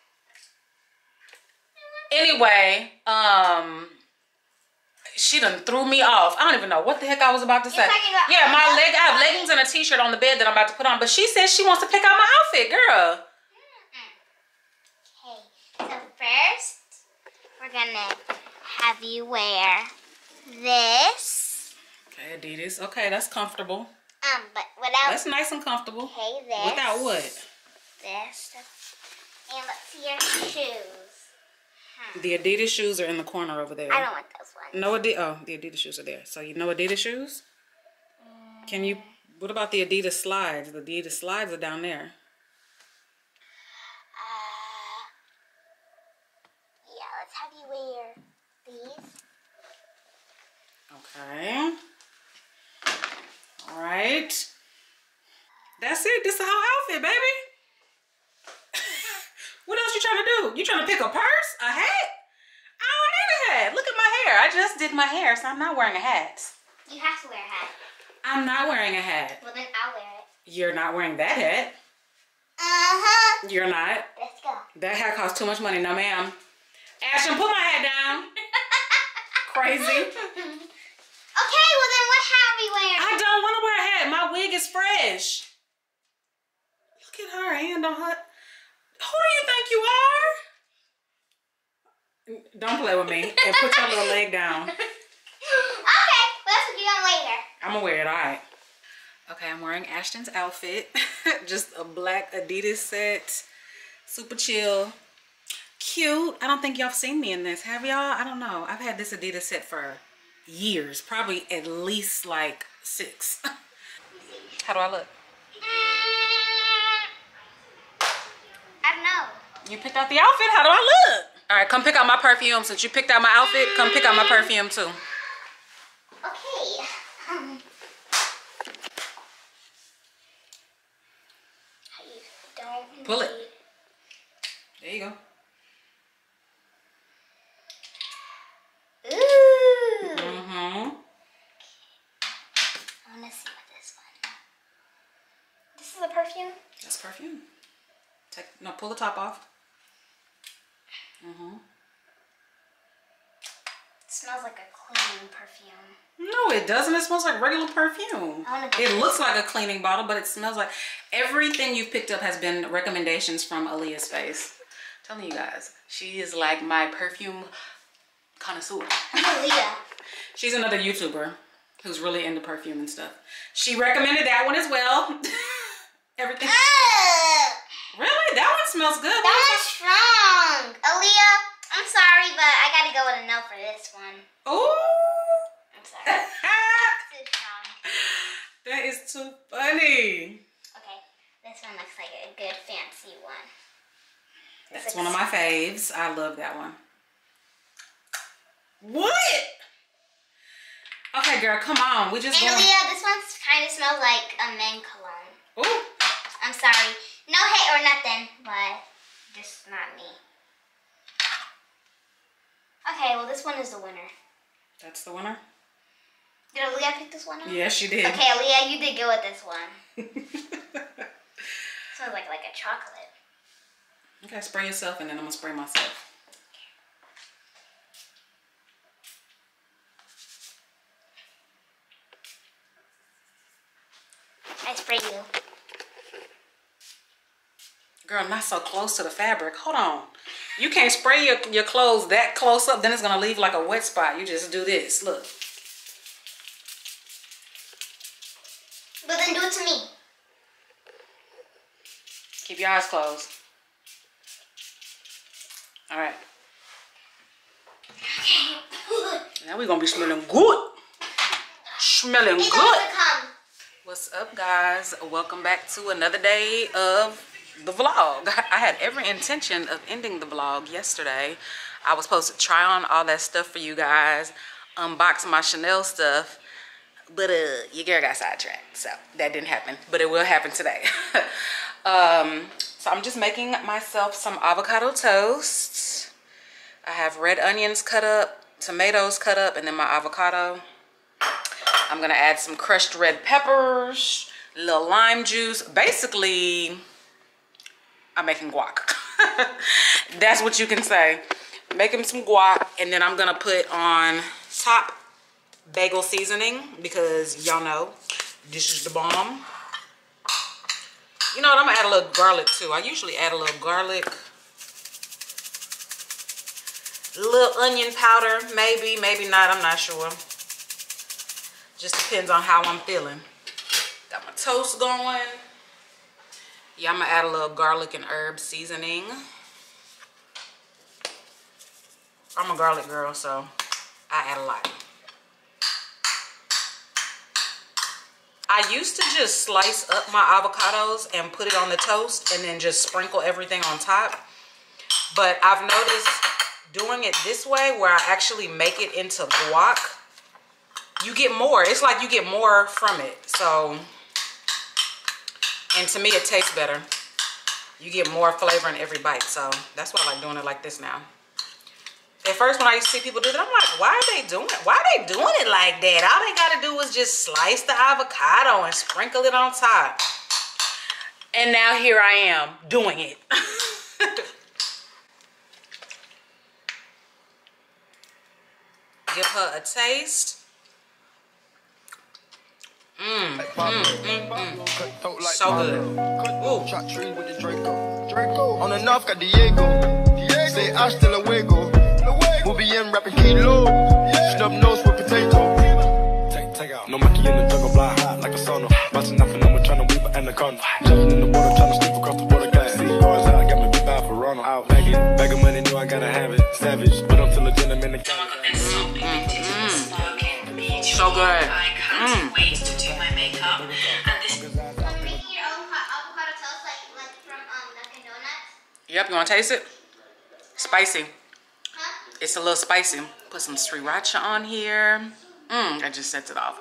Anyway, um, she done threw me off. I don't even know what the heck I was about to say. Yeah, my leg. I have leggings and a t-shirt on the bed that I'm about to put on, but she says she wants to pick out my outfit, girl. Okay, so first we're gonna have you wear this. Okay, Adidas. Okay, that's comfortable. Um, but without. That's nice and comfortable. Okay, this. Without what? This. And let's see your shoes. Hmm. The Adidas shoes are in the corner over there. I don't want those ones. No Adidas. Oh, the Adidas shoes are there. So you know Adidas shoes? Mm. Can you? What about the Adidas slides? The Adidas slides are down there. Uh, yeah, let's have you wear these. Okay. All right. That's it. This is the whole outfit, baby. What else you trying to do? You trying to pick a purse? A hat? I don't need a hat. Look at my hair. I just did my hair, so I'm not wearing a hat. You have to wear a hat. I'm not wearing a hat. Well, then I'll wear it. You're not wearing that hat. Uh-huh. You're not. Let's go. That hat costs too much money. No, ma'am. Ashton, put my hat down. Crazy. Okay, well then what hat are we wearing? I don't want to wear a hat. My wig is fresh. Look at her hand on her. Who do you think you are? Don't play with me and put your little leg down. Okay, well, that's what you're gonna later. I'm gonna wear it, all right. Okay, I'm wearing Ashton's outfit. Just a black Adidas set. Super chill. Cute. I don't think y'all have seen me in this. Have y'all? I don't know. I've had this Adidas set for years. Probably at least like six. How do I look? I don't know. You picked out the outfit? How do I look? All right, come pick out my perfume. Since you picked out my outfit, come pick out my perfume too. Okay. Um, don't Pull it. There you go. Ooh. Mm-hmm. I want to see what this one. This is a perfume? That's perfume. Take, no, pull the top off. Mm-hmm. It smells like a cleaning perfume. No, it doesn't. It smells like regular perfume. It looks like a cleaning bottle, but it smells like everything you've picked up has been recommendations from Aaliyah's Face. I'm telling you guys, she is like my perfume connoisseur. Aaliyah. She's another YouTuber who's really into perfume and stuff. She recommended that one as well. Everything. Uh, Really? That one smells good. That one's strong. Aaliyah, I'm sorry, but I gotta go with a no for this one. Ooh. I'm sorry. Too strong. That is too funny. Okay, this one looks like a good fancy one. That's one of my faves. I love that one. What? Okay, girl, come on. We just And going. Aaliyah, this one kind of smells like a men cologne. Ooh. I'm sorry. No hate or nothing, but just not me. Okay, well, this one is the winner. That's the winner? Did Aaliyah pick this one up? Yes, she did. Okay, Aaliyah, you did good with this one. Smells like, like a chocolate. Okay, spray yourself and then I'm going to spray myself. I spray you. Girl, not so close to the fabric. Hold on. You can't spray your, your clothes that close up, then it's going to leave like a wet spot. You just do this. Look. But then do it to me. Keep your eyes closed. All right. Okay. Now we're going to be smelling good. Smelling It good. doesn't come. What's up, guys? Welcome back to another day of the vlog. I had every intention of ending the vlog yesterday. I was supposed to try on all that stuff for you guys, unbox my Chanel stuff, but uh, your girl got sidetracked, so that didn't happen, but it will happen today. um, so I'm just making myself some avocado toast. I have red onions cut up, tomatoes cut up, and then my avocado. I'm gonna add some crushed red peppers, a little lime juice. Basically, I'm making guac. That's what you can say. Making some guac, and then I'm gonna put on top bagel seasoning because y'all know this is the bomb. You know what? I'm gonna add a little garlic too. I usually add a little garlic, a little onion powder, maybe, maybe not. I'm not sure. Just depends on how I'm feeling. Got my toast going. Yeah, I'm gonna add a little garlic and herb seasoning. I'm a garlic girl, so I add a lot. I used to just slice up my avocados and put it on the toast and then just sprinkle everything on top. But I've noticed doing it this way, where I actually make it into guac, you get more. It's like you get more from it. So, and to me it tastes better. You get more flavor in every bite. So that's why I like doing it like this now. At first when I used to see people do that, I'm like, why are they doing it? Why are they doing it like that? All they gotta do is just slice the avocado and sprinkle it on top. And now here I am doing it. Give her a taste. Mmm, mmm, mmm, mmm. So good. Ooh. Shot trees with the Draco. Draco. On the north got Diego. Diego. Say hasta luego. We'll be in rapping kilo. Snub nose with potato. Take, take out. No monkey in the jungle, fly high like a sauna. Bouncing nothing, I'm trying to weave an anaconda. Jumping in the water, trying to sleep across the water glass. See cars out, got me big bad for Ronald. Out, bag it, bag of money, knew I gotta have it. Savage, but I'm still a gentleman in the county. So good. Mm. Ways to do my makeup. And this So making your own avocado toast like, like from um, Dunkin' Donuts? Yep, you wanna taste it? Spicy. Huh? It's a little spicy. Put some sriracha on here. Mmm, I just set it off.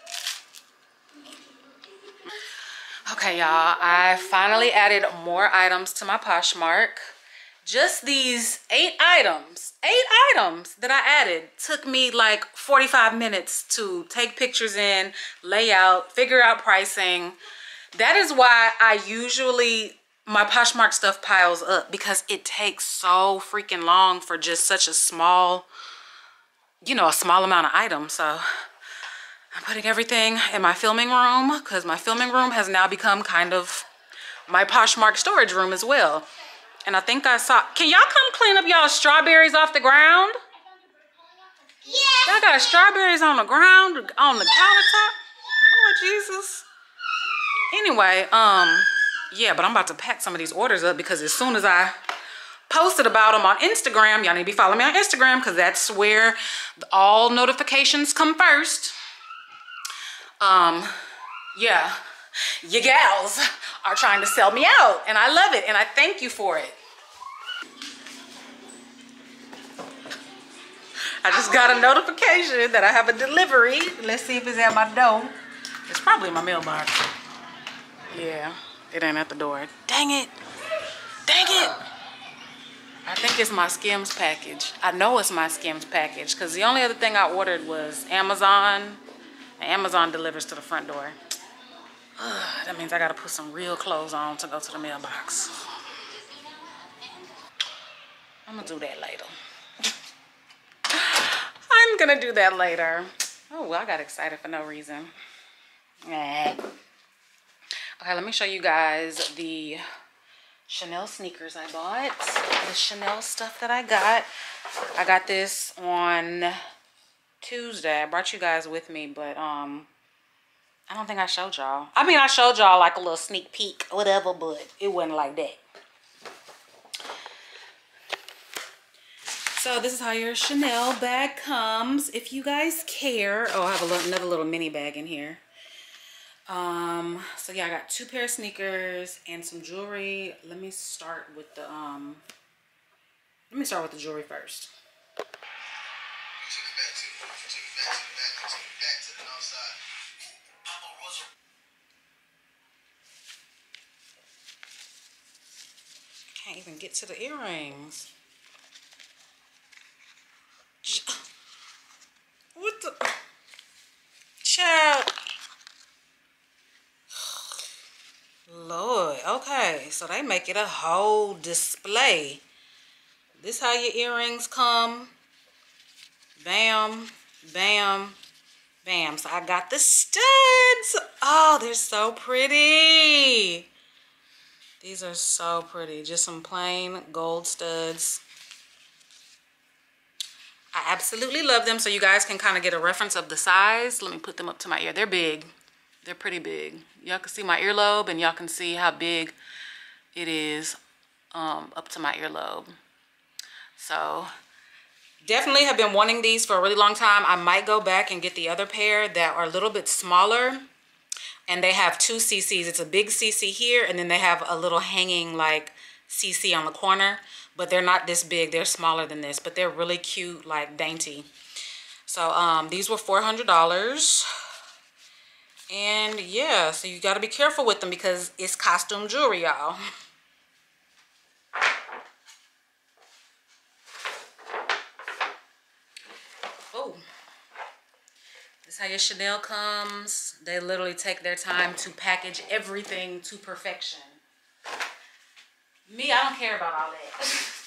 Okay, y'all, I finally added more items to my Poshmark. Just these eight items, eight items that I added took me like forty-five minutes to take pictures in, lay out, figure out pricing. That is why I usually, my Poshmark stuff piles up, because it takes so freaking long for just such a small you know, a small amount of items. So I'm putting everything in my filming room because my filming room has now become kind of my Poshmark storage room as well. And I think I saw, can y'all come clean up y'all strawberries off the ground? Yeah. Y'all got strawberries on the ground, on the countertop? Lord Jesus. Anyway, um, yeah, but I'm about to pack some of these orders up because as soon as I posted about them on Instagram, y'all need to be following me on Instagram because that's where all notifications come first. Um, yeah, you gals are trying to sell me out and I love it and I thank you for it. I just got a notification that I have a delivery. Let's see if it's at my door. It's probably in my mailbox. Yeah, it ain't at the door. Dang it. Dang it. I think it's my Skims package. I know it's my Skims package because the only other thing I ordered was Amazon. And Amazon delivers to the front door. Ugh, that means I gotta put some real clothes on to go to the mailbox. I'm gonna do that later. I'm gonna do that later. Oh, well, I got excited for no reason. Okay, let me show you guys the Chanel sneakers I bought. The Chanel stuff that I got. I got this on Tuesday. I brought you guys with me, but um, I don't think I showed y'all. I mean, I showed y'all like a little sneak peek or whatever, but it wasn't like that. So this is how your Chanel bag comes, if you guys care. Oh, I have a little, another little mini bag in here. Um, so yeah, I got two pair of sneakers and some jewelry. Let me start with the um. Let me start with the jewelry first. Can't even get to the earrings. What the? Child. Lord. Okay. So they make it a whole display. This how your earrings come. Bam. Bam. Bam. So I got the studs. Oh, they're so pretty. These are so pretty. Just some plain gold studs. I absolutely love them. So you guys can kind of get a reference of the size. Let me put them up to my ear. They're big. They're pretty big. Y'all can see my earlobe and y'all can see how big it is um, up to my earlobe. So definitely have been wanting these for a really long time. I might go back and get the other pair that are a little bit smaller. And they have two C Cs. It's a big C C here and then they have a little hanging like C C on the corner. But they're not this big. They're smaller than this. But they're really cute, like dainty. So um, these were four hundred dollars. And yeah, so you got to be careful with them because it's costume jewelry, y'all. Oh. This is how your Chanel comes. They literally take their time to package everything to perfection. Me, I don't care about all that.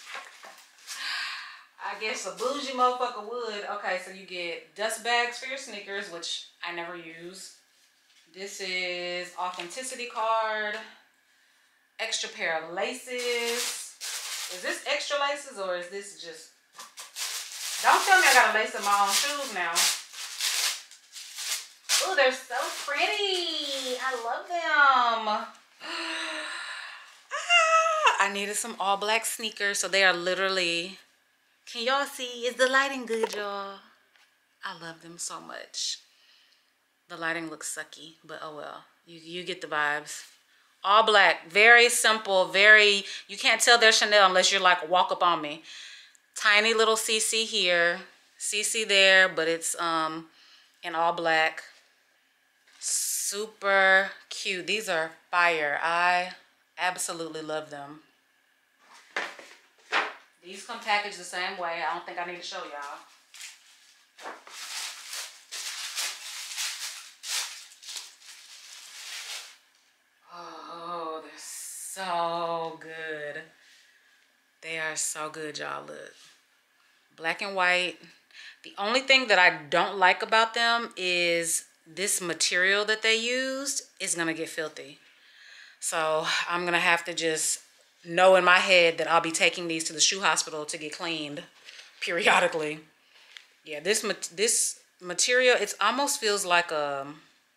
I guess a bougie motherfucker would. Okay, so you get dust bags for your sneakers, which I never use. This is authenticity card. Extra pair of laces. Is this extra laces or is this just... Don't tell me I gotta lace up my own shoes now. Oh, they're so pretty. I love them. I needed some all black sneakers, so they are literally, can y'all see, is the lighting good, y'all? I love them so much. The lighting looks sucky, but oh well, you, you get the vibes. All black, very simple, very, you can't tell they're Chanel unless you're like, walk up on me. Tiny little C C here, C C there, but it's um in all black. Super cute. These are fire. I absolutely love them. These come packaged the same way. I don't think I need to show y'all. Oh, they're so good. They are so good, y'all. Look. black and white. The only thing that I don't like about them is this material that they used is gonna get filthy. So I'm gonna have to just know in my head that I'll be taking these to the shoe hospital to get cleaned periodically. Yeah, this this material, it almost feels like a,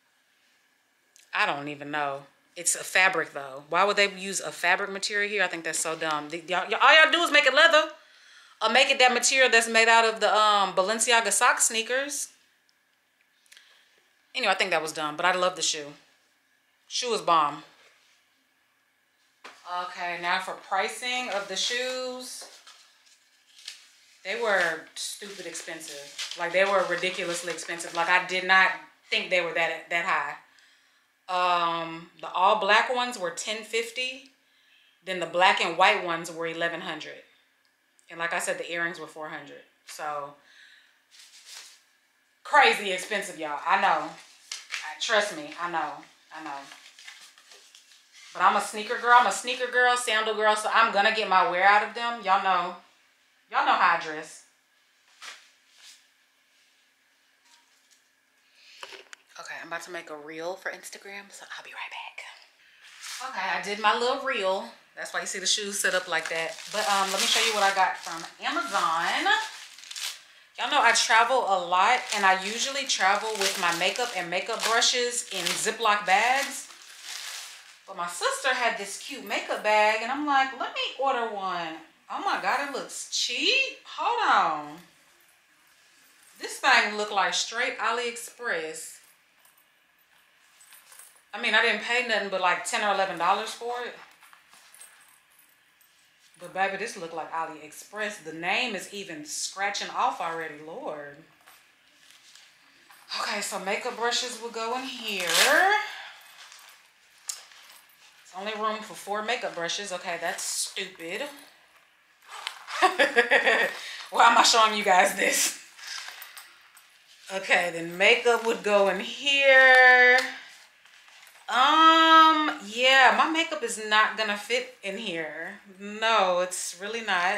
I don't even know. It's a fabric though. Why would they use a fabric material here? I think that's so dumb. Y'all, all y'all do is make it leather. Or make it that material that's made out of the um, Balenciaga sock sneakers. Anyway, I think that was dumb, but I love the shoe. Shoe is bomb. Okay, now for pricing of the shoes. They were stupid expensive. Like, they were ridiculously expensive. Like, I did not think they were that that high. Um, the all black ones were ten fifty. Then the black and white ones were eleven hundred. And like I said, the earrings were four hundred. So, crazy expensive, y'all. I know. Trust me, I know. I know. But I'm a sneaker girl. I'm a sneaker girl, sandal girl. So, I'm going to get my wear out of them. Y'all know. Y'all know how I dress. Okay, I'm about to make a reel for Instagram. So, I'll be right back. Okay, I did my little reel. That's why you see the shoes set up like that. But um, let me show you what I got from Amazon. Y'all know I travel a lot, and I usually travel with my makeup and makeup brushes in Ziploc bags. But my sister had this cute makeup bag, and I'm like, let me order one. Oh my God, it looks cheap. Hold on. This thing looked like straight AliExpress. I mean, I didn't pay nothing but like ten or eleven dollars for it. But baby, this look like AliExpress. The name is even scratching off already, Lord. Okay, so makeup brushes will go in here. It's only room for four makeup brushes. Okay, that's stupid. Why am I showing you guys this? Okay, then makeup would go in here. Um, yeah, my makeup is not gonna fit in here. No, it's really not.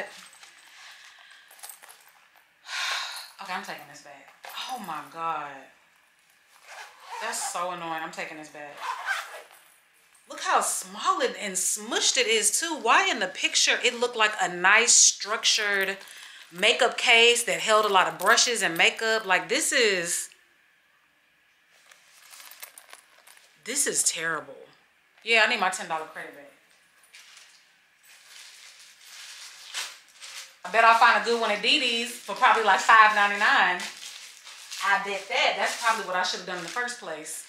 Okay, I'm taking this back. Oh my God. That's so annoying. I'm taking this back. Look how small it and smushed it is too. Why in the picture it looked like a nice structured makeup case that held a lot of brushes and makeup? Like, this is... This is terrible. Yeah, I need my ten dollar credit back. I bet I'll find a good one at Dee Dee's for probably like five ninety-nine. I bet that. That's probably what I should have done in the first place.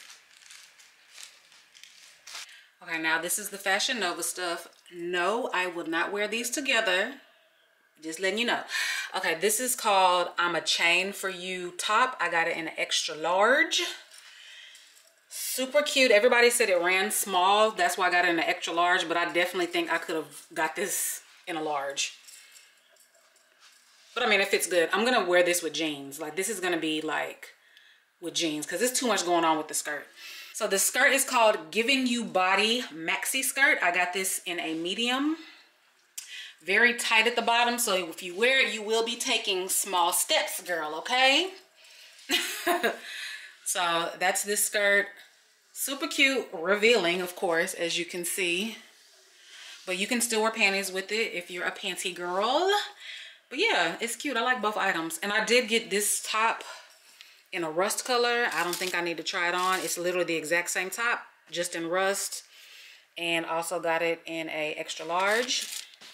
Okay, now this is the Fashion Nova stuff. No, I would not wear these together. Just letting you know. Okay, this is called I'm a Chain for You top. I got it in an extra large. Super cute. Everybody said it ran small. That's why I got it in an extra large, but I definitely think I could have got this in a large. But I mean, it fits good. I'm gonna wear this with jeans. Like, this is gonna be like with jeans because there's too much going on with the skirt. So the skirt is called Giving You Body Maxi Skirt. I got this in a medium. Very tight at the bottom, so if you wear it, you will be taking small steps, girl, okay? So that's this skirt. Super cute, revealing, of course, as you can see. But you can still wear panties with it if you're a panty girl. But yeah, it's cute. I like both items. And I did get this top in a rust color. I don't think I need to try it on. It's literally the exact same top, just in rust. And also got it in a extra large.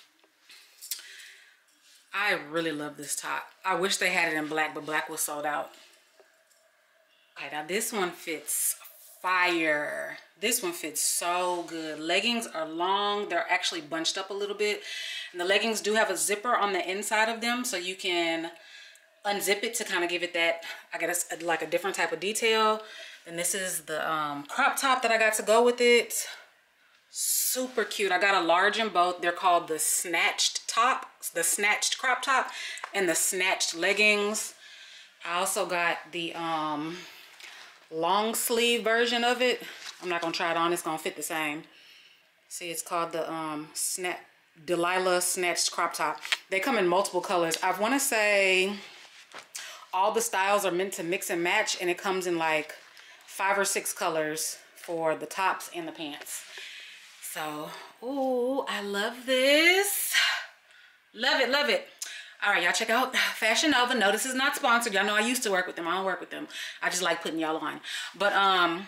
I really love this top. I wish they had it in black, but black was sold out. Okay, now this one fits fire. This one fits so good. Leggings are long. They're actually bunched up a little bit. And the leggings do have a zipper on the inside of them, so you can unzip it to kind of give it that, I guess, like a different type of detail. And this is the um, crop top that I got to go with it. Super cute. I got a large in both. They're called the snatched top, the snatched crop top, and the snatched leggings. I also got the um, long sleeve version of it. I'm not gonna try it on. It's gonna fit the same. See, it's called the um, snap, Delilah Snatched crop top. They come in multiple colors. I want to say all the styles are meant to mix and match, and it comes in like five or six colors for the tops and the pants. So, ooh, I love this. Love it, love it. All right, y'all check out Fashion Nova. No, this is not sponsored. Y'all know I used to work with them. I don't work with them. I just like putting y'all on. But, um,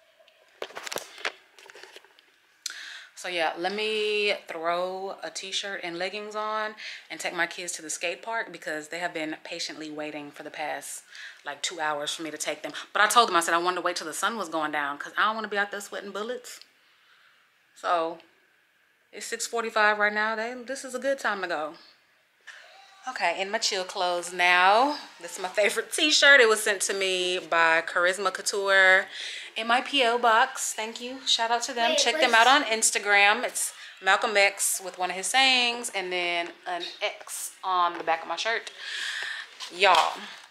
so yeah, let me throw a t-shirt and leggings on and take my kids to the skate park because they have been patiently waiting for the past like two hours for me to take them. But I told them, I said I wanted to wait till the sun was going down because I don't want to be out there sweating bullets. So it's six forty-five right now. They, this is a good time to go. Okay, in my chill clothes now. This is my favorite t-shirt. It was sent to me by Charisma Couture in my P O box. Thank you. Shout out to them. Wait, Check them out on Instagram. It's Malcolm X with one of his sayings and then an X on the back of my shirt. Y'all,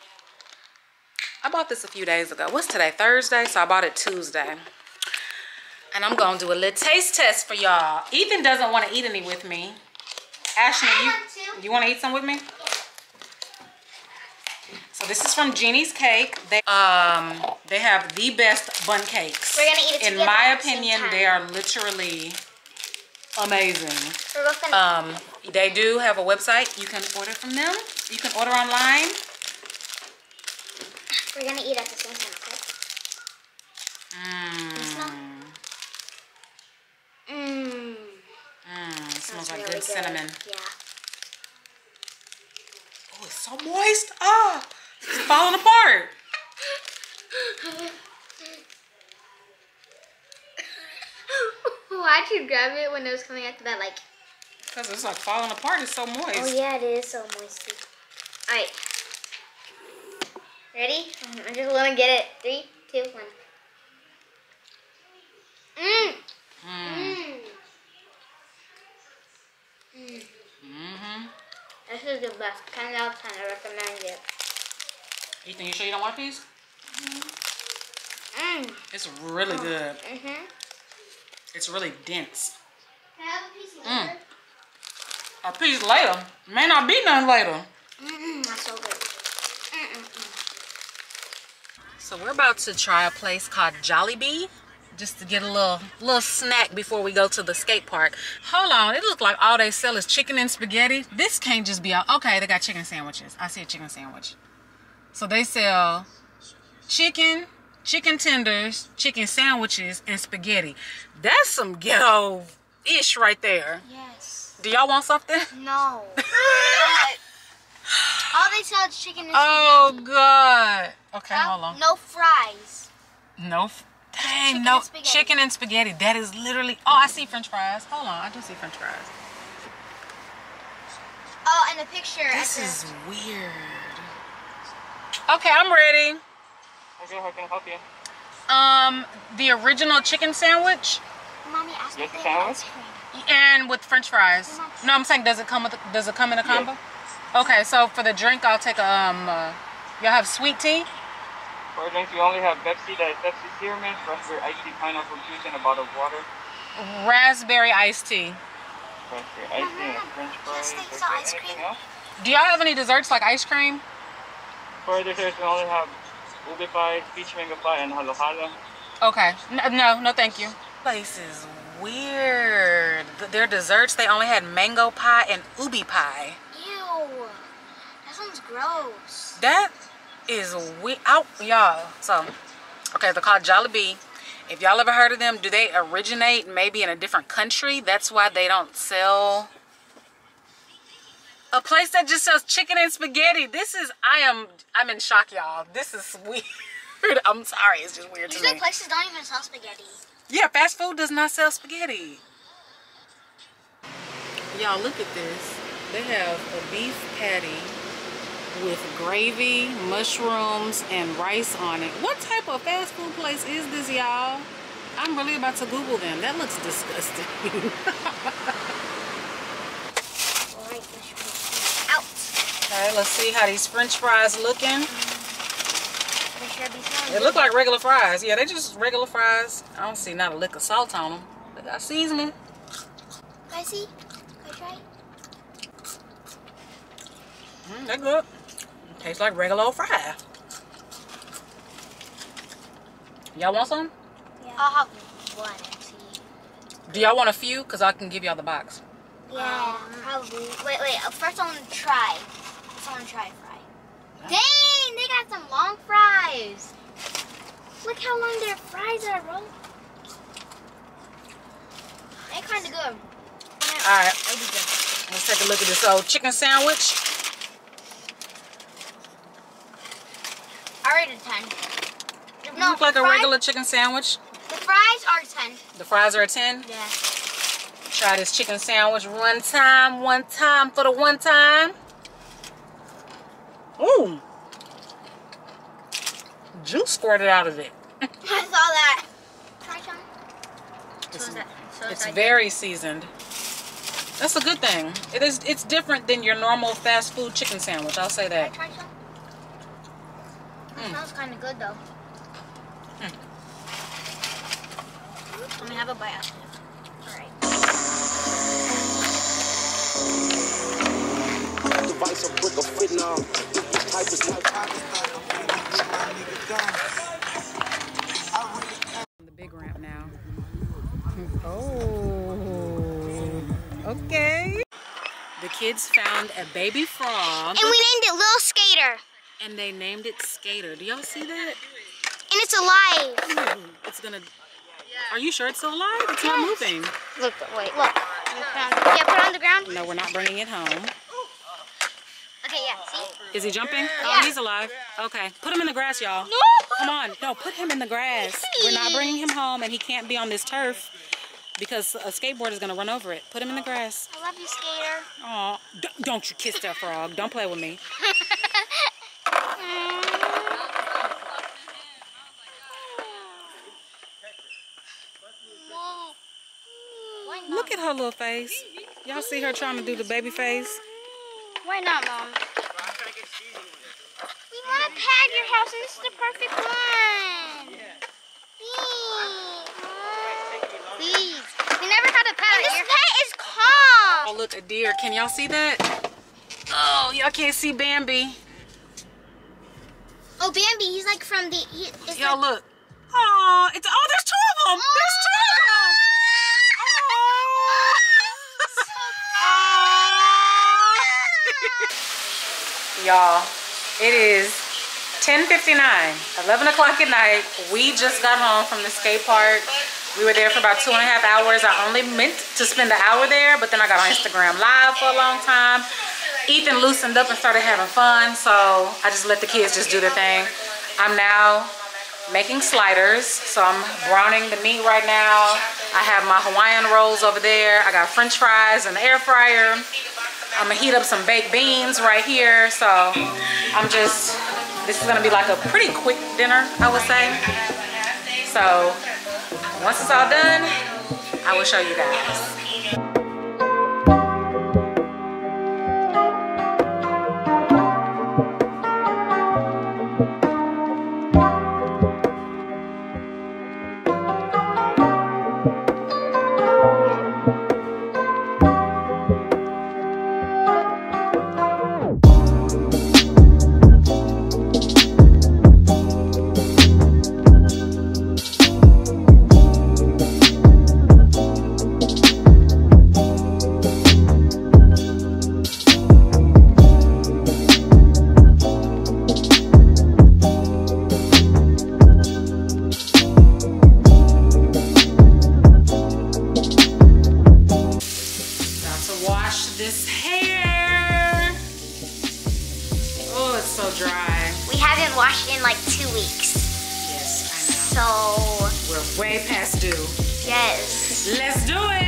I bought this a few days ago. What's today? Thursday? So I bought it Tuesday. And I'm going to do a little taste test for y'all. Ethan doesn't want to eat any with me. Ashley, you, you want to eat some with me? So this is from Jeannie's Cake. They um they have the best bun cakes. We're gonna eat it In together my at the same opinion, time. they are literally amazing. We're both gonna Um, they do have a website. You can order from them. You can order online. We're gonna eat at the same time, okay? Mmm. Mmm. Mmm. Smells like really good cinnamon. Yeah. Oh, it's so moist. Ah, it's falling apart. Why'd you grab it when it was coming out the bed? Like, Because it's like falling apart. It's so moist. oh yeah, it is so moisty. All right. Ready? I just want to get it. Three, two, one. Mmm. Mm. Mmm. Mmm. Mm-hmm. This is the best. ten out of ten. I recommend it. Ethan, you sure you don't want a piece? Mmm. It's really good. Mm-hmm. It's really dense. Can I have a piece later? A piece later. May not be none later. Mmm. That's so good. Mm-mm-mm. So we're about to try a place called Jollibee. Just to get a little little snack before we go to the skate park. Hold on, it looks like all they sell is chicken and spaghetti. This can't just be all, okay, they got chicken sandwiches. I see a chicken sandwich. So they sell chicken, chicken tenders, chicken sandwiches, and spaghetti. That's some ghetto-ish right there. Yes. Do y'all want something? No. All they sell is chicken and Oh, spaghetti. God. Okay, No- hold on. No fries. No. Dang, chicken no. and spaghetti. Chicken and spaghetti. That is literally. Oh, I see French fries. Hold on. I do see French fries. Oh, and the picture. This at the, is weird. Okay, I'm ready. Okay, how can I help you? Um, the original chicken sandwich Mommy asked me Yes, if the they had sandwich? ice cream. and with French fries. No, I'm saying, does it come with? Does it come in a combo? Okay, so for the drink, I'll take a, um. Uh, y'all have sweet tea? For drinks, we only have Pepsi, that is Pepsi Spearmint, raspberry iced tea, pineapple juice, and a bottle of water. Raspberry iced tea. Raspberry iced tea and French fries. Yes, they Okay, sell ice anything cream. else? Do y'all have any desserts like ice cream? For desserts, we only have ube pie, peach mango pie, and halo halo. Okay. No, no, no, thank you. Place is weird. Th- Their desserts, they only had mango pie and ubi pie. Ew. That sounds gross. That is weird. Out, y'all. So, okay, they're called Jollibee. If y'all ever heard of them, do they originate maybe in a different country? That's why they don't sell a place that just sells chicken and spaghetti. This is, I am, I'm in shock, y'all. This is weird. I'm sorry, it's just weird to Usually me. places don't even sell spaghetti. Yeah, fast food does not sell spaghetti. Y'all, look at this. They have a beef patty with gravy, mushrooms, and rice on it. What type of fast food place is this, y'all? I'm really about to Google them. That looks disgusting. Alright, mushrooms out. Okay, let's see how these French fries looking. They should be smelling They look like regular fries. Yeah, they just regular fries. I don't see not a lick of salt on them. They got seasoning. spicy. try? Mm, they're good. Tastes like regular old fries. Y'all want some? Yeah. I'll have one actually. Do y'all want a few? Because I can give y'all the box. Yeah, um, probably. Wait, wait. First I want to try. First I want to try a fry. Dang, they got some long fries. Look how long their fries are, bro. They're kind of good. Alright, let's take a look at this old chicken sandwich. I rate it ten. It No, looks like a fries, regular chicken sandwich. The fries are ten. The fries are a ten? Yeah. Try this chicken sandwich one time, one time for the one time. Ooh. Juice squirted out of it. I saw that. Try some. It's, So that, so it's like very seasoned. That's a good thing. It is. It's different than your normal fast food chicken sandwich. I'll say that. Try some. It Mm. smells kind of good though. Mm. Let me have a bite after this. All right. Device a brick of fit now. Type is like The big ramp now. Oh, okay. The kids found a baby frog. And we named it Little Skater. And they named it Skater. Do y'all see that? And it's alive. It's gonna. Are you sure it's still alive? It's not moving. Look, wait, look. Yeah, put it on the ground. No, we're not bringing it home. Okay, yeah, see? Is he jumping? Yeah. Oh, he's alive. Okay, put him in the grass, y'all. No! Come on, no, put him in the grass. We're not bringing him home, and he can't be on this turf because a skateboard is gonna run over it. Put him in the grass. I love you, Skater. Aw, D don't you kiss that frog. Don't play with me. Look at her little face. Y'all see her trying to do the baby face? Why not, Mom? We want to pad your house, and this is the perfect one. Please. Please. We never had a pet. And this pet is calm. Oh, look, a deer. Can y'all see that? Oh, y'all can't see Bambi. Oh, Bambi, he's like from the... He, Y'all like, look. Oh, it's oh, there's two of them. There's two of them. Y'all, it is ten fifty-nine, eleven o'clock at night. We just got home from the skate park. We were there for about two and a half hours. I only meant to spend an hour there, but then I got on Instagram Live for a long time. Ethan loosened up and started having fun, so I just let the kids just do their thing. I'm now making sliders, so I'm browning the meat right now. I have my Hawaiian rolls over there. I got French fries in the air fryer. I'm gonna heat up some baked beans right here. So I'm just, this is gonna be like a pretty quick dinner, I would say. So once it's all done, I will show you guys. Washed in like two weeks. Yes, I know. So we're way past due. Yes. Let's do it.